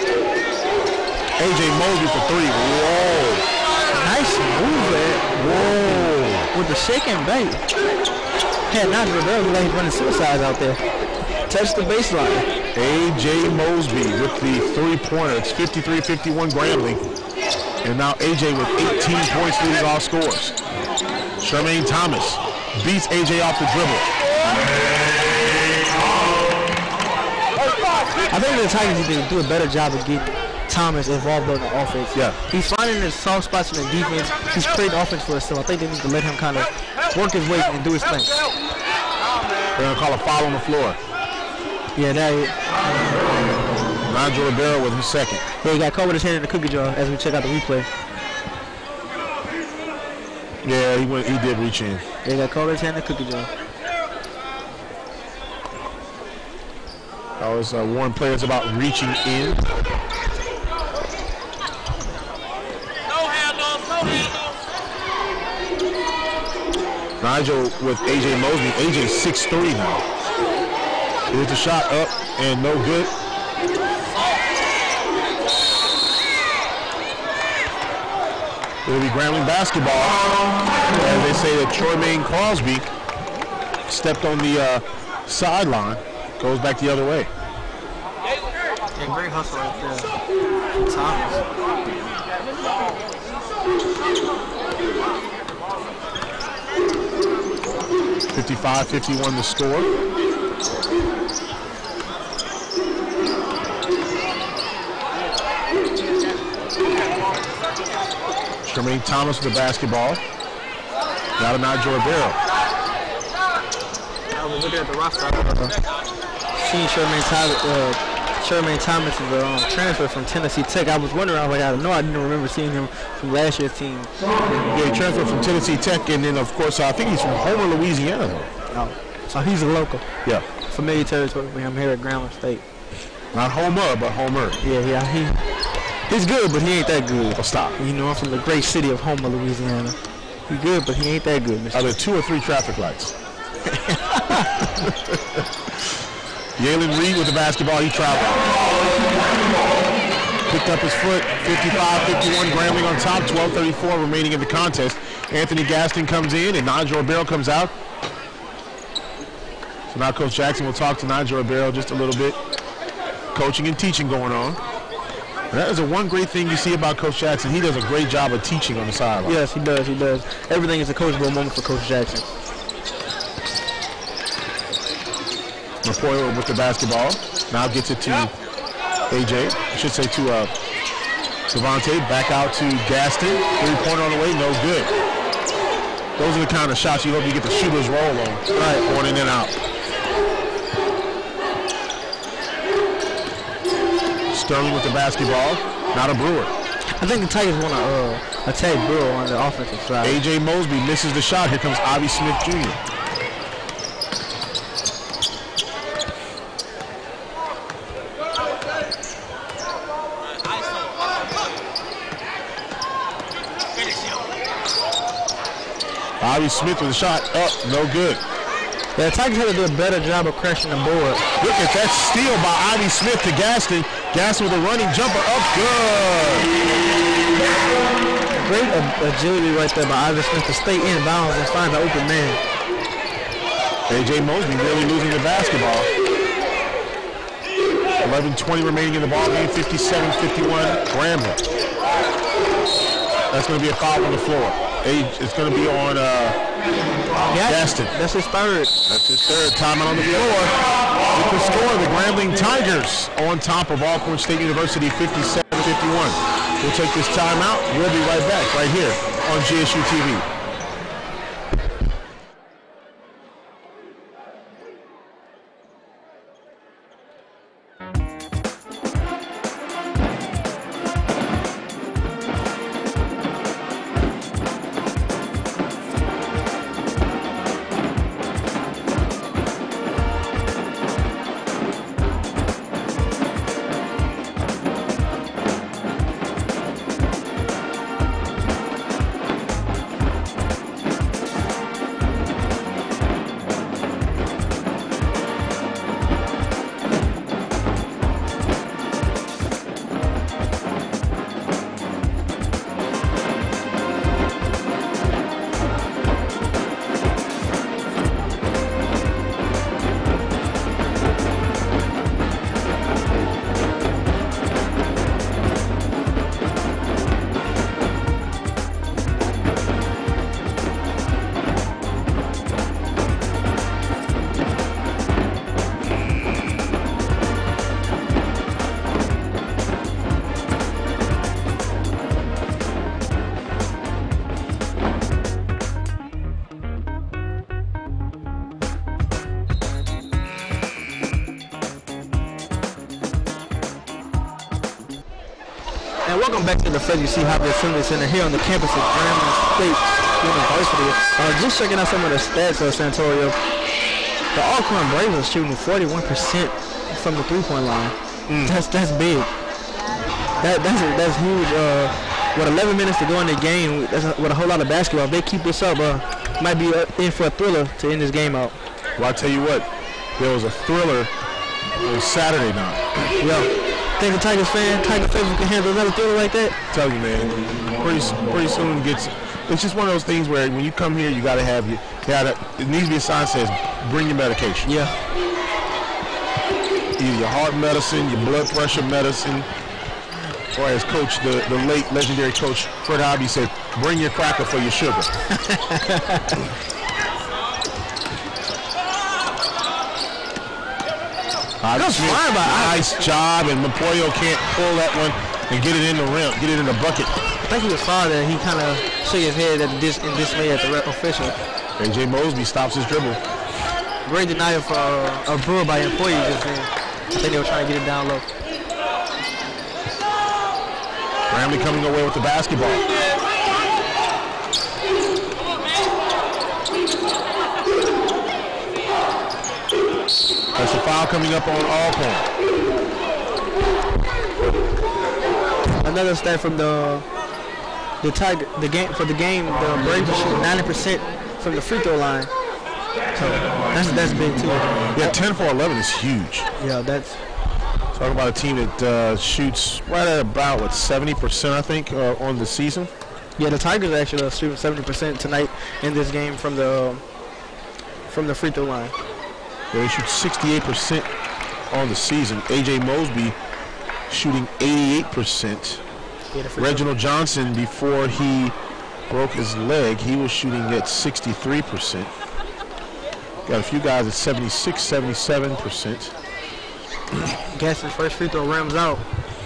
A.J. Mosby for 3. Whoa. Nice move there. Whoa. With the shake and bake. Had not rebelled like he's running suicides out there. Touch the baseline. A.J. Mosby with the 3-pointer. It's 53-51 Grambling. And now A.J. with 18 points leading all scores. Charmaine Thomas beats A.J. off the dribble. I think the Tigers need to do a better job of getting Thomas involved in the offense. Yeah. He's finding his soft spots in the defense. He's creating offense for himself. I think they need to let him kind of work his way and do his thing. They're going to call a foul on the floor. Yeah, that is. Nigel Ribeiro with his second. Yeah, he got caught with his hand in the cookie jar as we check out the replay. Yeah, he did reach in. Yeah, he got caught with his hand in the cookie jar. I always warn players about reaching in. Nigel with A.J. Mosby. A.J. 6'3" now. Here's the shot up and no good. It'll be Grambling basketball. As they say that Troymaine Crosby stepped on the sideline. Goes back the other way. Yeah, great hustle right there. Thomas. 55-51 the score. Charmaine Thomas with the basketball. Now to Nigel Ribeiro. I was looking at the roster. Seeing Charmaine Thomas is a transfer from Tennessee Tech. I was wondering, I didn't remember seeing him from last year's team. Yeah, he transferred from Tennessee Tech, and then of course I think he's from Homer, Louisiana. Oh, so he's a local. Yeah. Familiar territory for him here at Grambling State. Not Homer, but Homer. Yeah, he's good, but he ain't that good. Oh, stop. You know, I'm from the great city of Homer, Louisiana. He's good, but he ain't that good, Mr. Are there 2 or 3 traffic lights? Yalen Reed with the basketball. He traveled. Picked up his foot. 55-51 Grambling on top. 12:34 remaining in the contest. Anthony Gaston comes in and Nigel Ribeiro comes out. So now Coach Jackson will talk to Nigel Ribeiro just a little bit. Coaching and teaching going on. And that is the one great thing you see about Coach Jackson. He does a great job of teaching on the sideline. Yes, he does. Everything is a coachable moment for Coach Jackson. McCoy with the basketball. Now gets it to AJ. I should say to Devontae. Back out to Gaston. 3-pointer on the way. No good. Those are the kind of shots you hope you get the shooter's roll on. Right. Going in and out. Sterling with the basketball. Not a Brewer. I think the Tigers want to attack Brewer on the offensive side. A.J. Mosby misses the shot. Here comes Ivy Smith Jr. Ivy Smith with a shot up, no good. Yeah, the Tigers had to do a better job of crashing the board. Look at that steal by Ivy Smith to Gaston. Gaston with a running jumper up, good. Great agility right there by Ivy Smith to stay in bounds and find the open man. A.J. Mosby really losing the basketball. 11:20 remaining in the ball game, 57-51 Grambling. That's going to be a foul on the floor. It's going to be on Gaston. That's his third. That's his third. Timeout on the floor. With the score, the Grambling Tigers on top of Alcorn State University, 57-51. We'll take this timeout. We'll be right back right here on GSU TV. Welcome back to the Frederick C. Hopper Assembly Center here on the campus of Grambling State University. Just checking out some of the stats of Santorio. The Alcorn Braves are shooting 41% from the three-point line. That's big. That's huge. With 11 minutes to go in the game, with a whole lot of basketball, if they keep this up, might be in for a thriller to end this game out. Well, I tell you what, there was a thriller on Saturday night. Yeah. Think a Tiger favorite can handle another thriller like that? Tell you, man, pretty soon it's just one of those things where when you come here, you gotta have it needs to be a sign that says, bring your medication. Yeah. Either your heart medicine, your blood pressure medicine, or as coach, the late legendary coach Fred Hobby said, bring your cracker for your sugar. Nice job, and Mapoyo can't pull that one and get it in the rim, get it in the bucket. I think he was fouled there. He kind of shook his head in dismay at the ref official. A.J. Mosby stops his dribble. Great denial for a Brewer by employees just then. I think they were trying to get it down low. Grambling coming away with the basketball. That's a foul coming up on Alcorn. Another stat from the game, the Braves are shooting 90% from the free throw line. So that's big too. Yeah, 10 for 11 is huge. Yeah, that's talking about a team that shoots right at about 70%, I think, on the season. Yeah, the Tigers actually are shooting 70% tonight in this game from the free throw line. Yeah, they shoot 68% on the season. A.J. Mosby shooting 88%. Reginald Johnson, before he broke his leg, he was shooting at 63%. Got a few guys at 76, 77%. Gadsden's first free throw rims out.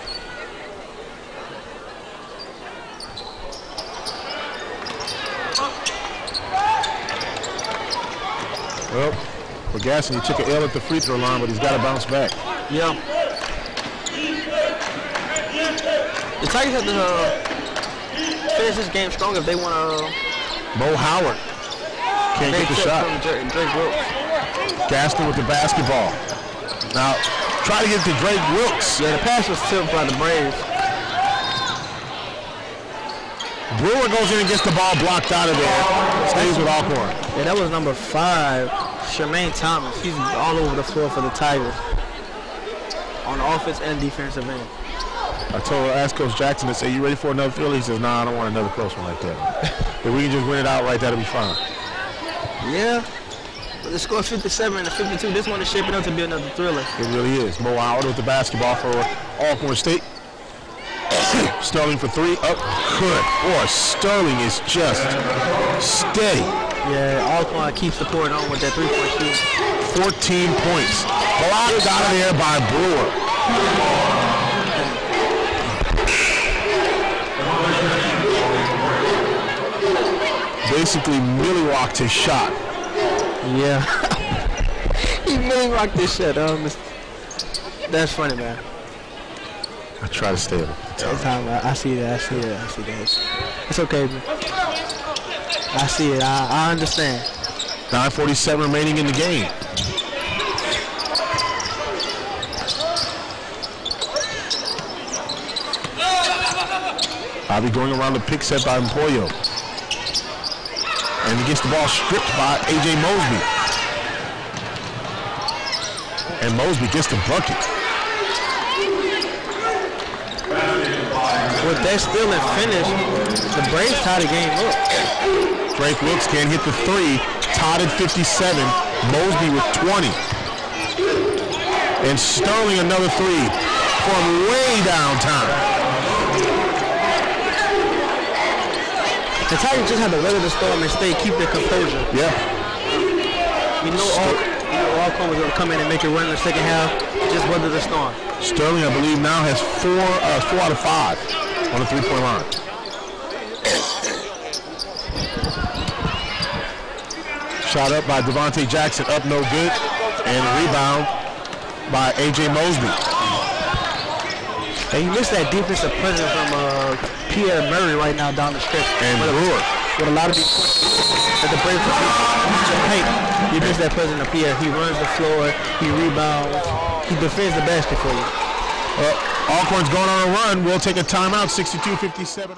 Well, for Gaston, he took an L at the free throw line, but he's got to bounce back. Yeah. The Tigers have to finish this game strong if they want to. Mo Howard can't get the shot. Drake Wilkes. Gaston with the basketball. Now, try to get to Drake Wilkes. Yeah, the pass was tipped by the Braves. Brewer goes in and gets the ball blocked out of there. Stays with Alcorn. Yeah, that was number 5, Shermaine Thomas. He's all over the floor for the Tigers on the offense and defensive end. I asked Coach Jackson to say, you ready for another thriller? He says, nah, I don't want another close one like that. If we can just win it outright, that'll be fine. Yeah. But the score 57 and 52. This one is shaping up to be another thriller. It really is. Mo Howard with the basketball for Alcorn State. Sterling for 3, up good. Boy, Sterling is just steady. Yeah, Alcorn keeps the pouring on with that 3-point shoot. 14 points. Blocked out of there by Brewer. basically Millie rocked his shot. Yeah. He Millie rocked his shot. That's funny, man. I try to stay on time. I see that. It's okay, man. I see it. I understand. 9:47 remaining in the game. Bobby going around the pick set by Empoyo. And he gets the ball stripped by A.J. Mosby. And Mosby gets the bucket. With that still in finish, the Braves tied the game up. Drake Wilkes can't hit the three. Tied at 57. Mosby with 20. And Sterling another three from way downtown. The Tigers just had to weather the storm and keep their composure. Yeah. We know Alcorn was going to come in and make it run in the second half. Just weather the storm. Sterling, I believe, now has 4 out of 5 on the three-point line. Shot up by Devontae Jackson, up no good, and rebound by A.J. Mosby. And you missed that defensive presence from Pierre Murray right now down the stretch. And Brewer. With a lot of these that the Braves paint. You missed that presence of Pierre. He runs the floor, he rebounds, he defends the basket for you. Alcorn's going on a run. We'll take a timeout, 62-57.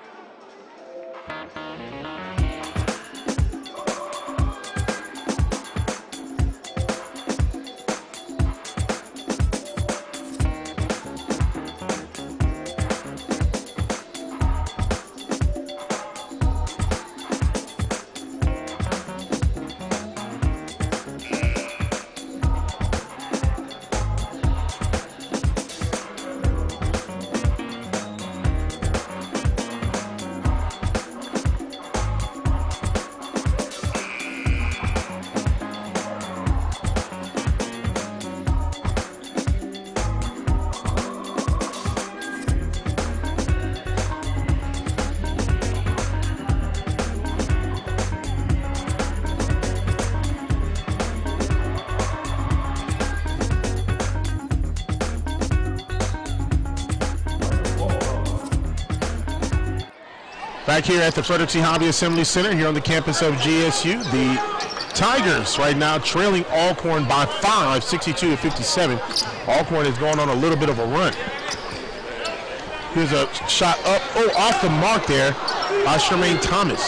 Back here at the Frederick C. Hobby Assembly Center here on the campus of GSU. The Tigers right now trailing Alcorn by 5, 62-57. Alcorn is going on a little bit of a run. Here's a shot up, off the mark there by Shermaine Thomas.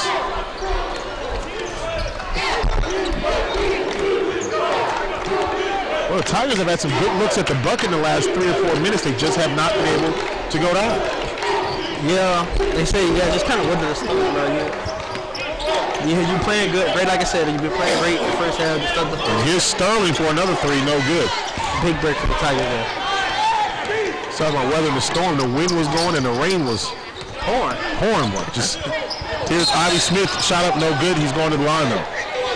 Well, the Tigers have had some good looks at the bucket in the last 3 or 4 minutes. They just have not been able to go down. Yeah, they say you guys just kind of weather the storm, bro. You playing good, great. Like I said, you've been playing great in the first half. And here's Sterling for another three, no good. Big break for the Tigers there. Talking about weathering the storm, the wind was going and the rain was pouring. Here's Ivy Smith, shot up, no good. He's going to the line though.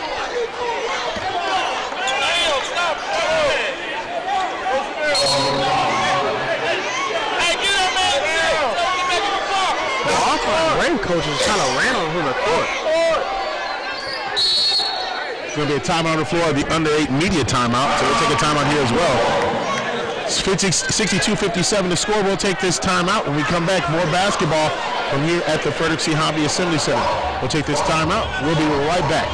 Coaches kind of ran on the court. It's going to be a timeout on the floor, the under 8 media timeout, so we'll take a timeout here as well. It's 62-57 to score. We'll take this timeout. When we come back, more basketball from here at the Frederick C. Hobby Assembly Center. We'll take this timeout. We'll be right back.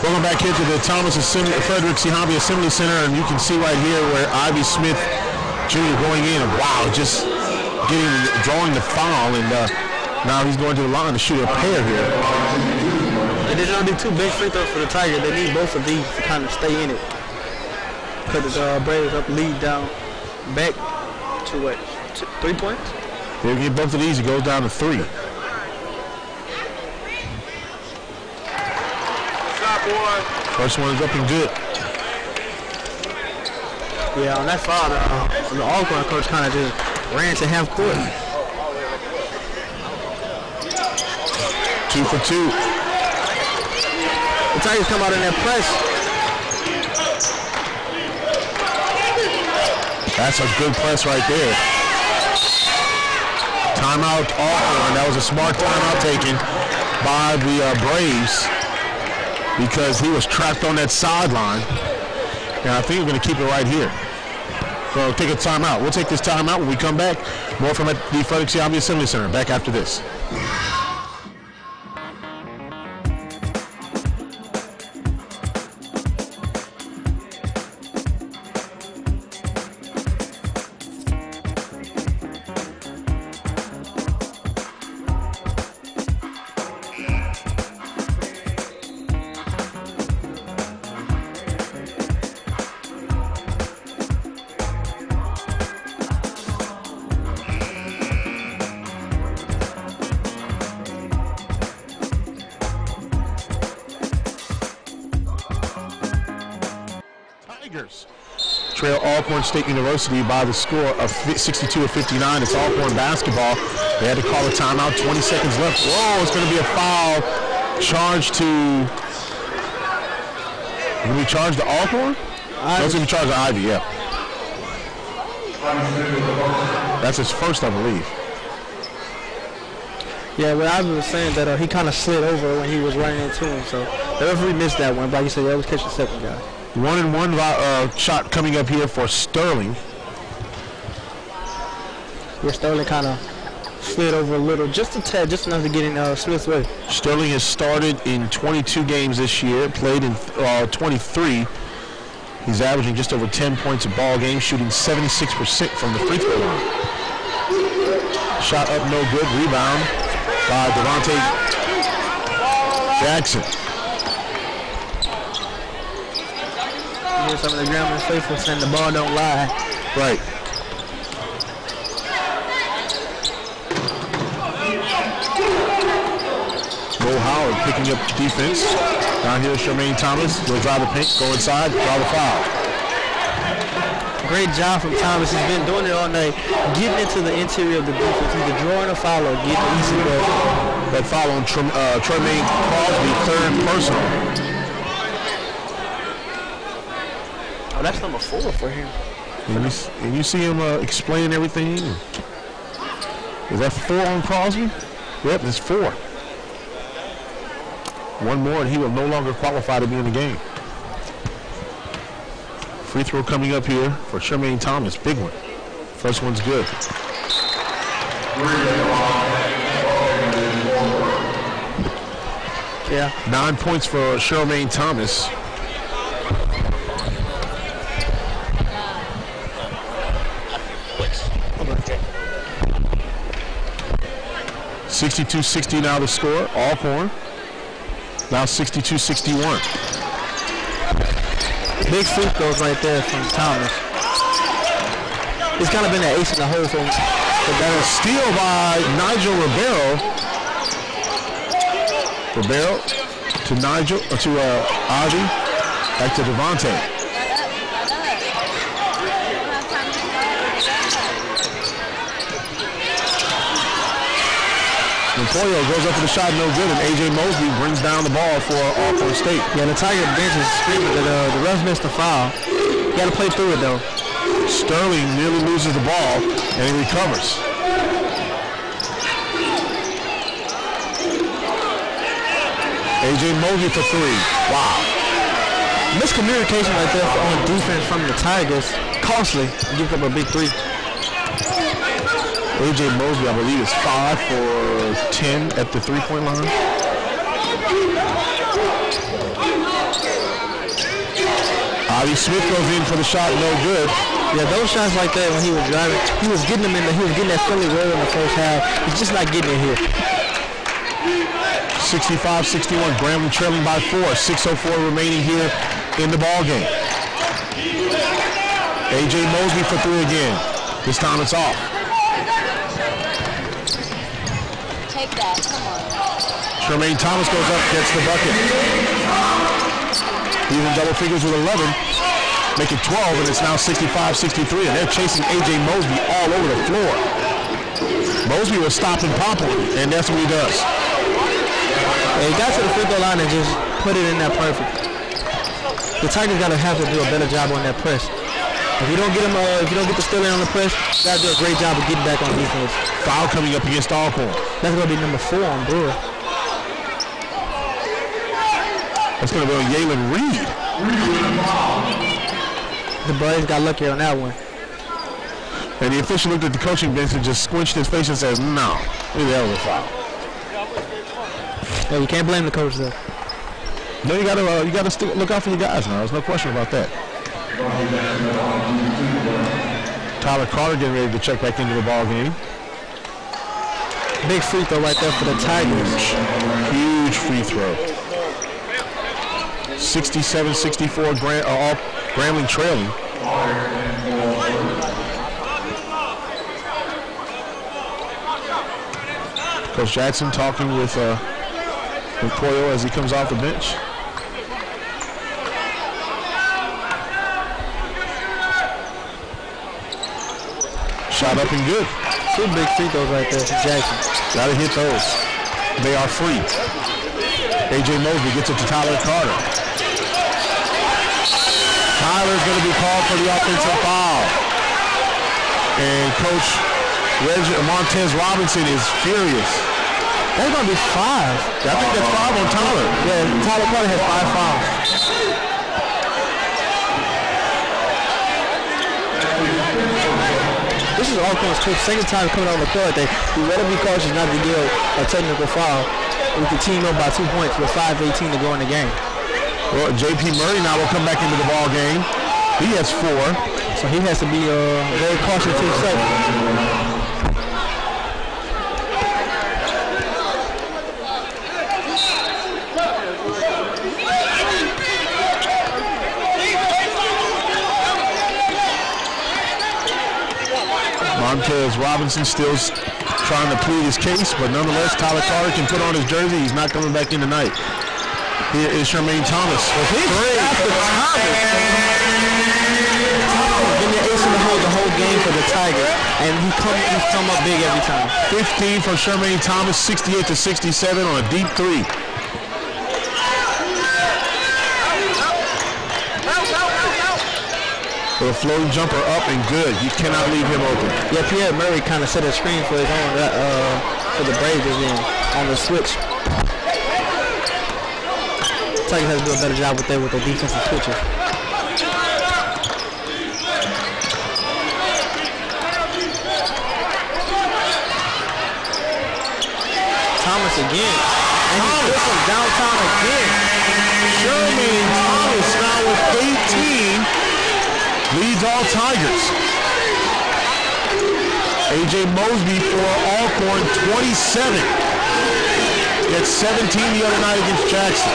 Welcome back here to the Frederick C. Harvey Assembly Center, and you can see right here where Ivy Smith Jr. going in, and wow, just drawing the foul, and now he's going to the line to shoot a pair here. And there's only 2 bench free throws for the Tigers. They need both of these to kind of stay in it. Because the Braves up lead down back to what? 3 points? If they get both of these, it goes down to 3. First one is up and good. Yeah, on that foul, the Alcorn coach kind of just ran to half court. 2 for 2. The Tigers come out in that press. That's a good press right there. Timeout Alcorn. That was a smart timeout taken by the Braves, because he was trapped on that sideline. And I think we're going to keep it right here. So take a timeout. We'll take this timeout when we come back. More from at the Frederick C. Harvey Assembly Center. Back after this. Trail Alcorn State University by the score of 62-59. It's Alcorn basketball. They had to call a timeout. 20 seconds left. Whoa, it's going to be a foul charged to... Can we charge the Alcorn? That's going to be charged to Ivy, yeah. That's his first, I believe. Yeah, well, Ivy was saying that he kind of slid over when he was running into him, so the referee missed that one, but like you said, yeah, it was catch the second guy. 1-and-1 shot coming up here for Sterling. Where Sterling kind of slid over a little, just a tad, just enough to get in Smith's way. Sterling has started in 22 games this year, played in 23. He's averaging just over 10 points a ball game, shooting 76% from the free throw line. Shot up, no good. Rebound by Devontae Jackson. Some of the Grambling faithful saying the ball don't lie. Right. Mo Howard picking up defense. Down here, Charmaine Thomas will drive the paint, go inside, draw the foul. Great job from Thomas. He's been doing it all night, getting into the interior of the defense, either drawing a foul or getting an easy ball. That foul on Tremaine Crosby, third personal. Oh, that's number 4 for him. And you see him explaining everything. Is that 4 on Crosby? Yep, it's 4. One more and he will no longer qualify to be in the game. Free throw coming up here for Charmaine Thomas. Big one. First one's good. Yeah. 9 points for Charmaine Thomas. Okay. 62-60 now the score. Alcorn. Now 62-61. Big free throws right there from Thomas. It's kind of been an ace in the hole for him. And a steal by Nigel Ribeiro. Ribeiro to Nigel, to Ivy. Back to Devontae. Emporio goes up for the shot, no good, and A.J. Mosby brings down the ball for Alcorn State. Yeah, the Tiger bench is screaming that the ref missed the foul. You got to play through it, though. Sterling nearly loses the ball, and he recovers. A.J. Mosby for 3. Wow. Miscommunication right there on defense from the Tigers. Costly. Give up a big 3. A.J. Mosby, I believe, is 5 for 10 at the three-point line. Bobby Smith goes in for the shot, no good. Yeah, those shots like that when he was driving, he was getting them he was getting that Philly roll in the first half. He's just not getting it here. 65-61, Grambling trailing by 4. 6:04 remaining here in the ball game. A.J. Mosby for 3 again. This time it's off. Take that, come on. Tremaine Thomas goes up, gets the bucket. He's in double figures with 11. Make it 12, and it's now 65-63, and they're chasing A.J. Mosby all over the floor. Mosby was stopping Popple, and that's what he does. Yeah, he got to the free throw line and just put it in there perfect. The Tigers gotta have to do a better job on that press. If you don't get him, if you don't get the steal in on the press, you gotta do a great job of getting back on defense. Foul coming up against Alcorn. That's gonna be number 4 on Brewer. That's gonna be on Yalen Reed. The boys got lucky on that one. And the official looked at the coaching bench and just squinched his face and says, no, maybe that was a foul. Yeah, you can't blame the coach though. No, you gotta look out for your guys now. There's no question about that. Tyler Carter getting ready to check back into the ball game. Big free throw right there for the Tigers. Huge free throw. 67-64, Grambling trailing. Coach Jackson talking with Poyo as he comes off the bench. Shot up and good. 2 big free throws right there for Jackson. Gotta hit those. They are free. A.J. Mosby gets it to Tyler Carter. Tyler's going to be called for the offensive foul. And Coach Montez Robinson is furious. That's going to be 5. I think that's 5 on Tyler. Yeah, Tyler Carter has 5 fouls. This is Alcorn's second time coming on the court. They better be cautious not to give a technical foul. With the team up by 2 points with 5:18 to go in the game. Well, J.P. Murray now will come back into the ball game. He has 4. So he has to be very cautious to himself. Montez Robinson still trying to plead his case, but nonetheless, Tyler Carter can put on his jersey. He's not coming back in tonight. Here is Tremaine Thomas. Been the ace in the whole game for the Tigers, and he's come up big every time. 15 from Tremaine Thomas, 68-67 on a deep 3. The floating jumper up and good. You cannot leave him open. Yeah, Pierre Murray kind of set a screen for his own for the Braves again on the switch. Tigers has to do a better job with their defensive switches. Thomas again. And he puts him downtown again. Tremaine Thomas now with 18. Leads all Tigers. A.J. Mosby for Alcorn, 27. He had 17 the other night against Jackson.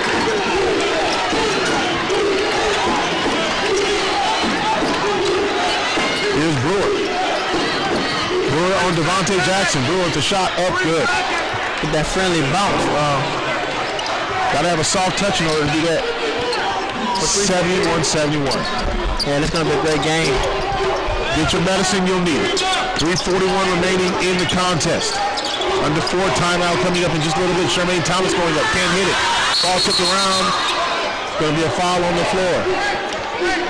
Here's Brewer. Brewer on Devontae Jackson. Brewer with the shot up good. Get that friendly bounce. Gotta have a soft touch in order to do that. 71-71. Yeah, it's going to be a great game. Get your medicine, you'll need it. 3:41 remaining in the contest. Under 4, timeout coming up in just a little bit. Tremaine Thomas going up, can't hit it. Ball took around. It's going to be a foul on the floor.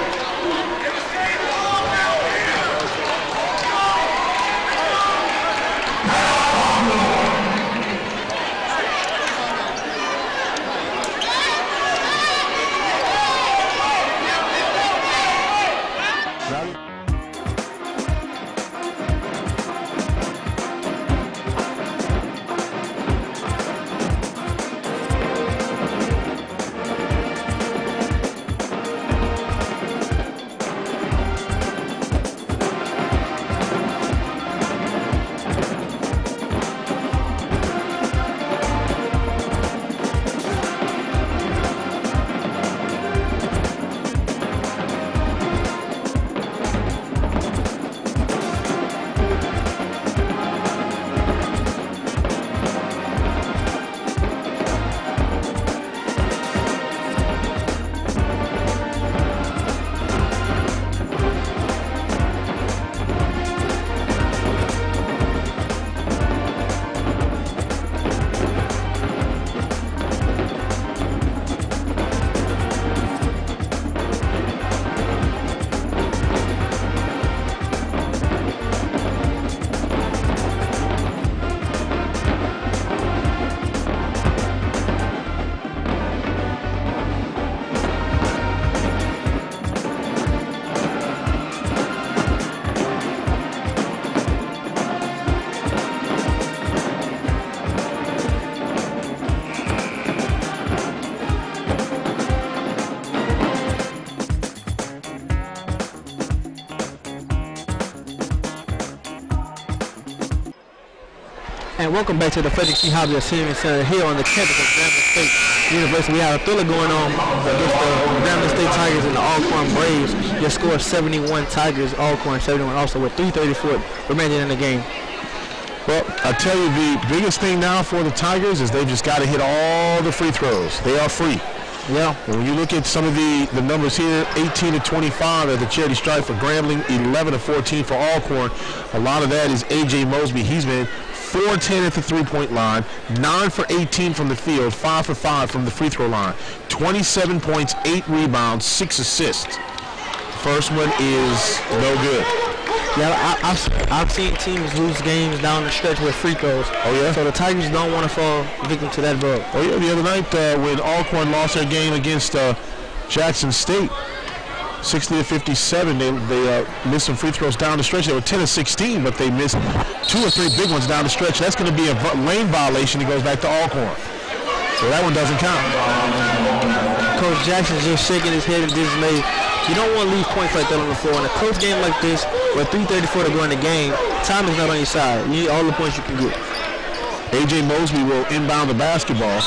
And welcome back to the Frederick C. Hobby Senior Center here on the campus of Grambling State University. We have a thriller going on against the Grambling State Tigers and the Alcorn Braves. Your score 71 Tigers, Alcorn 71 also with 3:34 remaining in the game. Well, I tell you, the biggest thing now for the Tigers is they've just got to hit all the free throws. They are free. Yeah. And when you look at some of the numbers here, 18 to 25 at the charity stripe for Grambling, 11 to 14 for Alcorn. A lot of that is A.J. Mosby. He's been 4-10 at the three-point line, 9 for 18 from the field, 5 for 5 from the free throw line, 27 points, 8 rebounds, 6 assists. First one is no good. Yeah, I've seen teams lose games down the stretch with free throws. Oh, yeah? So the Tigers don't want to fall victim to that bug. Oh, yeah, the other night when Alcorn lost their game against Jackson State, 60 to 57, they missed some free throws down the stretch. They were 10 to 16, but they missed 2 or 3 big ones down the stretch. That's going to be a lane violation that goes back to Alcorn. So that one doesn't count. Coach Jackson's just shaking his head in dismay. You don't want to leave points like that on the floor. In a close game like this, with 3:34 to go in the game, time is not on your side. You need all the points you can get. A.J. Mosby will inbound the basketball.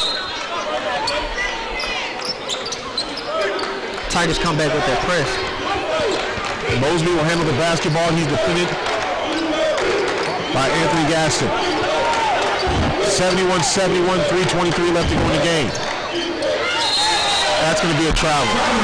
Tigers come back with that press. Mosby will handle the basketball. He's defended by Anthony Gaston. 71-71, 3:23 left to go in the game. That's going to be a travel.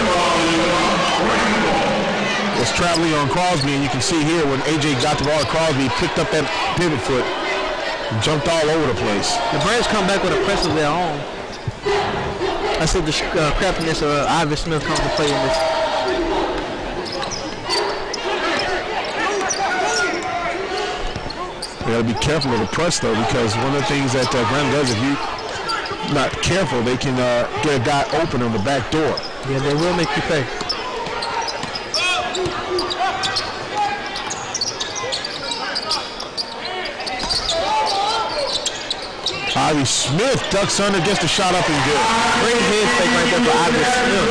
It's traveling on Crosby, and you can see here when A.J. got the ball to Crosby, he picked up that pivot foot and jumped all over the place. The Braves come back with a press of their own. I said the craftiness of Ivan Smith comes to play in this. You got to be careful of the press, though, because one of the things that Graham does, if you're not careful, they can get a guy open on the back door. Yeah, they will make you pay. Ivy Smith ducks under, gets the shot up and good. Great head fake right there for Ivy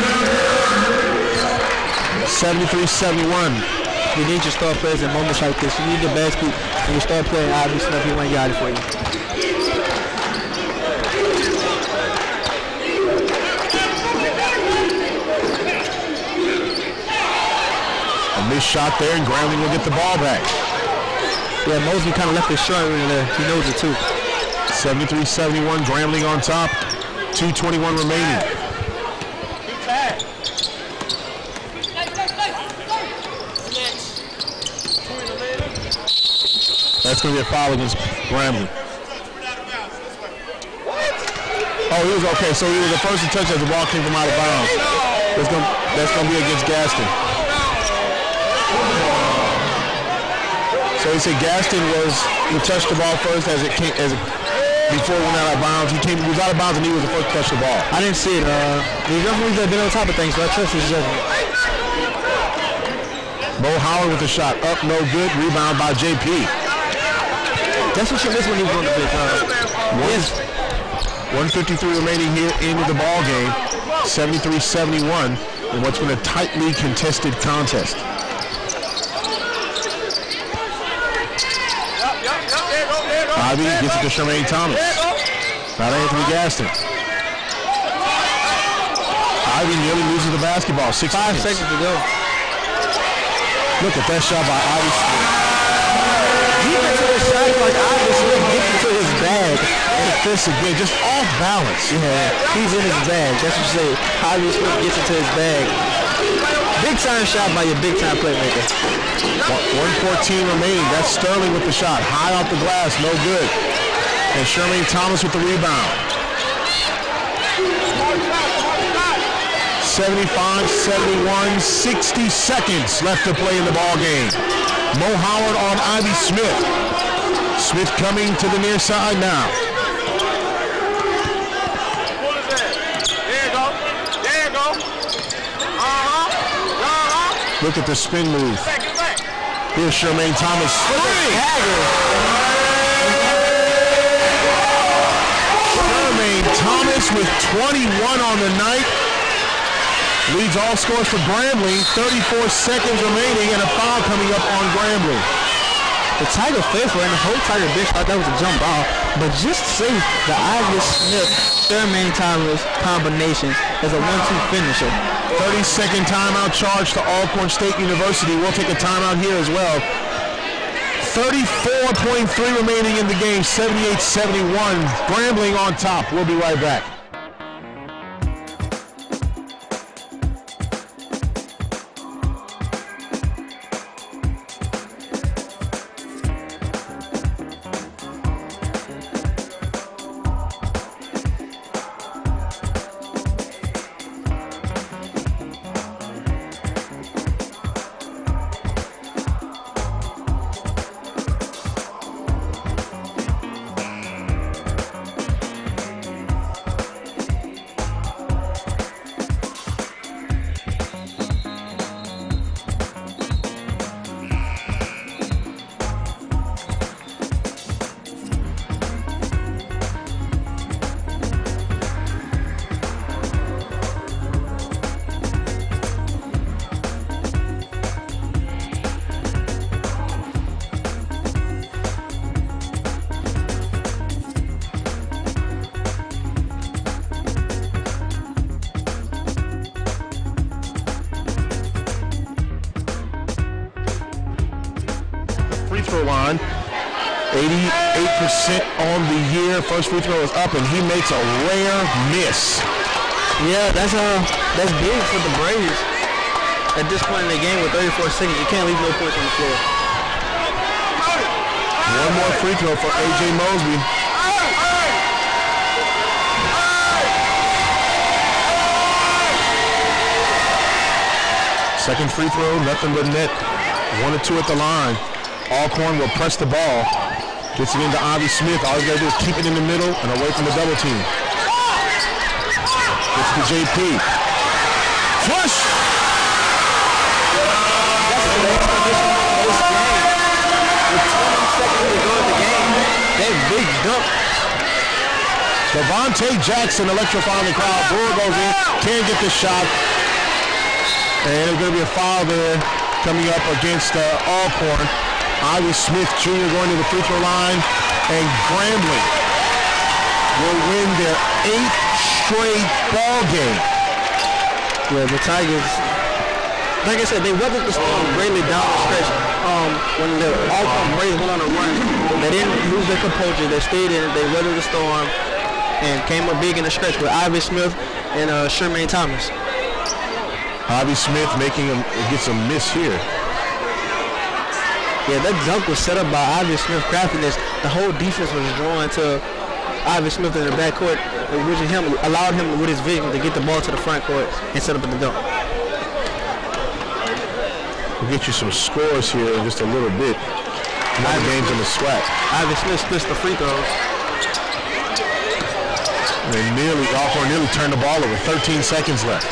Smith. 73-71. You need your star players in moments like this. You need the basket and you start playing Ivy Smith. He won't got it for you. A missed shot there, and Grambling will get the ball back. Yeah, Mosby kind of left his shirt in there. He knows it too. 73-71, Grambling on top. 2:21 remaining. That's going to be a foul against Grambling. Oh, he was okay. So he was the first to touch as the ball came from out of bounds. That's going to be against Gaston. So he said Gaston he touched the ball first before it went out of bounds. He was out of bounds and he was the first to touch the ball. I didn't see it. The referees have been on top of things, so I trust his judgment. Mo Howard with the shot up, no good. Rebound by JP. That's what you missed when he was on the bench. 1:53 remaining here into the ball game. 73-71 in what's been a tightly contested contest. Ivy gets it to Shermaine Thomas. Not Anthony Gaston. Ivy nearly loses the basketball. 5 seconds to go. Look at that shot by Ivy Smith. He went to the shot like Ivy Smith gets into his bag. This again, just off balance. Yeah, he's in his bag. That's what you say. Ivy Smith gets into his bag. Big time shot by your big time playmaker. 1:14 remaining. That's Sterling with the shot. High off the glass, no good. And Shermaine Thomas with the rebound. 75-71, 60 seconds left to play in the ball game. Mo Howard on Ivy Smith. Smith coming to the near side now. Look at the spin move. Here's Shermaine Thomas. Shermaine Thomas with 21 on the night. Leads all scores for Grambling. 34 seconds remaining and a foul coming up on Grambling. The Tiger faithful and the whole Tiger bench thought that was a jump ball, but just say the Ivy Smith third main timers combination as a 1-2 finisher. 30-second timeout charge to Alcorn State University. We'll take a timeout here as well. 34.3 remaining in the game, 78-71. Grambling on top. We'll be right back. Line, 88% on the year. First free throw is up, and he makes a rare miss. Yeah, that's big for the Braves. At this point in the game with 34 seconds, you can't leave no points on the floor. One more free throw for A.J. Mosby. Second free throw, nothing but net. 1 or 2 at the line. Alcorn will press the ball. Gets it into Ivy Smith. All he's got to do is keep it in the middle and away from the double team. Gets to JP. Flush! That's the last position of this game. With 20 seconds to go in the game, that big dunk. Devontae Jackson electrifying the crowd. Brewer goes in. Can't get the shot. And there's going to be a foul there coming up against Alcorn. Ivy Smith Jr. going to the free throw line, and Grambling will win their 8th straight ball game. Yeah, the Tigers, like I said, they weathered the storm greatly down the stretch. When the Alcorn Braves went on a run, they didn't lose their composure. They stayed in it. They weathered the storm and came up big in the stretch with Ivy Smith and Shermaine Thomas. Ivy Smith gets a miss here. Yeah, that dunk was set up by Ivy Smith crafting this. The whole defense was drawn to Ivy Smith in the backcourt, which allowed him with his vision to get the ball to the front court and set up the dunk. We'll get you some scores here in just a little bit. Another game's in the SWAC. Ivy Smith splits the free throws. Alcorn nearly turned the ball over. 13 seconds left.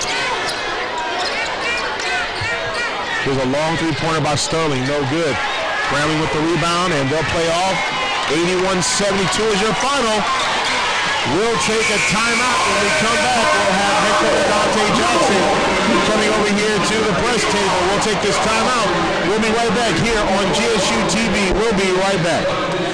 There's a long three-pointer by Sterling, no good. Grambling with the rebound, and they'll play off. 81-72 is your final. We'll take a timeout. When we come back, we'll have head coach Devontae Jackson coming over here to the press table. We'll take this timeout. We'll be right back here on GSU TV. We'll be right back.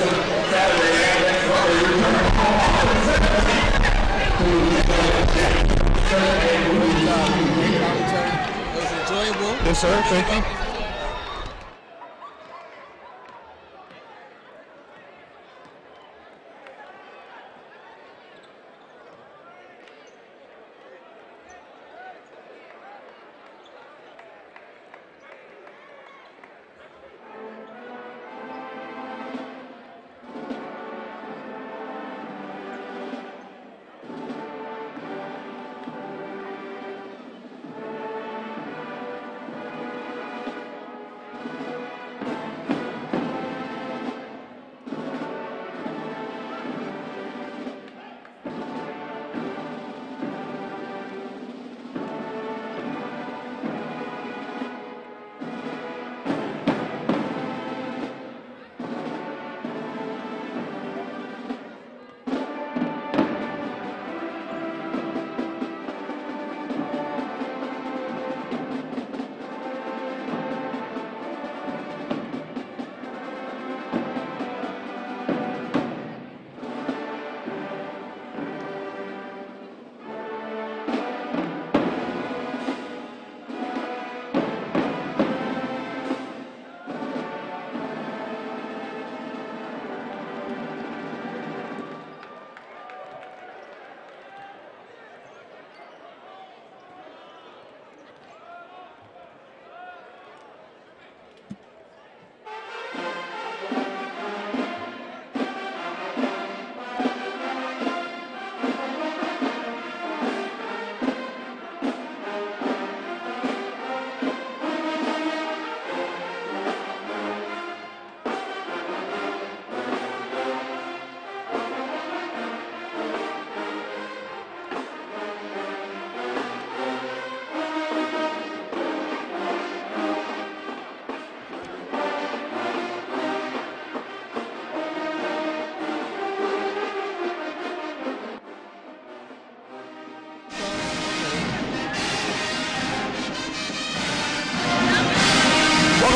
Yes, sir. Thank you.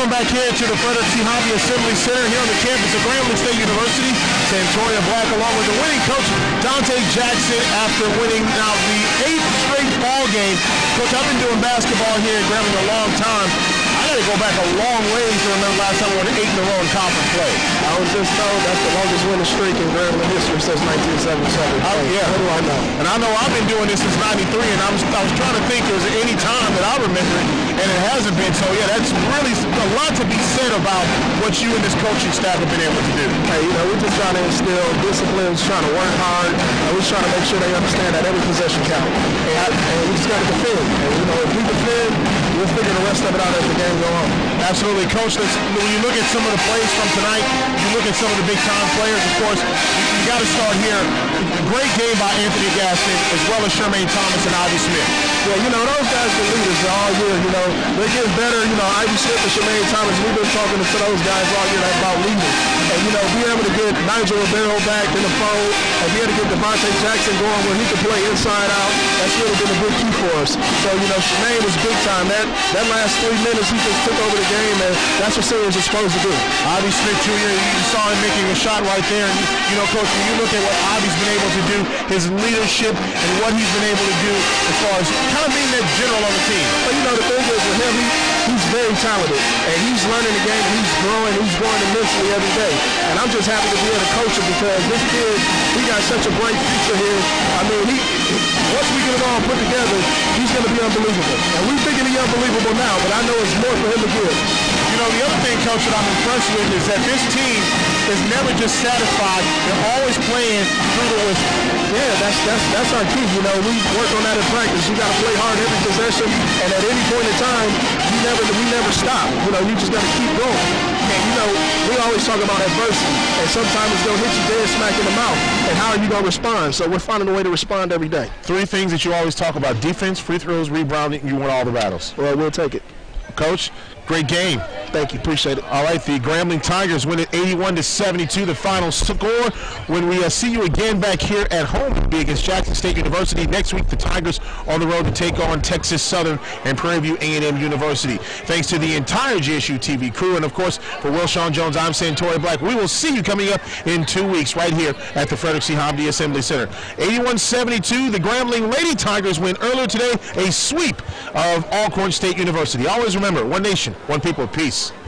Welcome back here to the Frederick C. Hobby Assembly Center here on the campus of Grambling State University. Santoria Black along with the winning coach, Dante Jackson, after winning now the 8th straight ball game. Coach, I've been doing basketball here at Grambling a long time. I got to go back a long ways to remember last time we won 8 in a row in conference play. I was just told that's the longest winning streak in Grambling history since 1977. Yeah. What do I know? And I know I've been doing this since '93, and I was trying to think if there's any time that I remember it, and it hasn't been. So yeah, that's really a lot to be said about what you and this coaching staff have been able to do. Hey, we're just trying to instill discipline, trying to work hard, and we're trying to make sure they understand that every possession counts. And we just got to defend. And if we defend, we'll figure the rest of it out as the game goes on. Absolutely, Coach. When you look at some of the plays from tonight, you look at some of the big-time players, of course, you got to start here. Great game by Anthony Gaston, as well as Shermaine Thomas and Ivy Smith. Yeah, those guys are leaders all year. They're getting better. Ivy Smith and Shermaine Thomas, we've been talking to those guys all year about leading. And, being able to get Nigel Ribeiro back in the fold, and be able to get Devontae Jackson going where he can play inside out, that's really been a big key for us. So, Shermaine was big time. That last 3 minutes, he just took over the game, and that's what seniors are supposed to do. Ivy Smith Jr., you saw him making a shot right there. And, Coach, when you look at what Ivy's been able to do, his leadership and what he's been able to do as far as kind of being that general on the team. But, the thing is with him, he's very talented, and he's learning the game, and he's growing immensely every day. And I'm just happy to be able to coach him because this kid, he got such a bright future here. I mean, once we get it all put together, he's going to be unbelievable. And we're thinking he's unbelievable now, but I know it's more for him to give. The other thing, Coach, that I'm impressed with is that this team is never just satisfied. They're always playing through the whistle. Yeah, that's our key. We work on that in practice. You got to play hard every possession, and at any point in time, we never stop. You just got to keep going. And we always talk about adversity, and sometimes it's gonna hit you dead smack in the mouth. And how are you gonna respond? So we're finding a way to respond every day. 3 things that you always talk about: defense, free throws, rebounding. You win all the battles. Well, we'll take it. Coach, great game. Thank you. Appreciate it. All right, the Grambling Tigers win it 81-72, the final score. When we see you again back here at home, it'll be against Jackson State University. Next week, the Tigers on the road to take on Texas Southern and Prairie View A&M University. Thanks to the entire GSU TV crew, and of course, for Wilshawn Jones, I'm Santoria Black. We will see you coming up in 2 weeks right here at the Frederick C. Hobby Assembly Center. 81-72, the Grambling Lady Tigers win earlier today, a sweep of Alcorn State University. Always remember, one nation, one people, peace.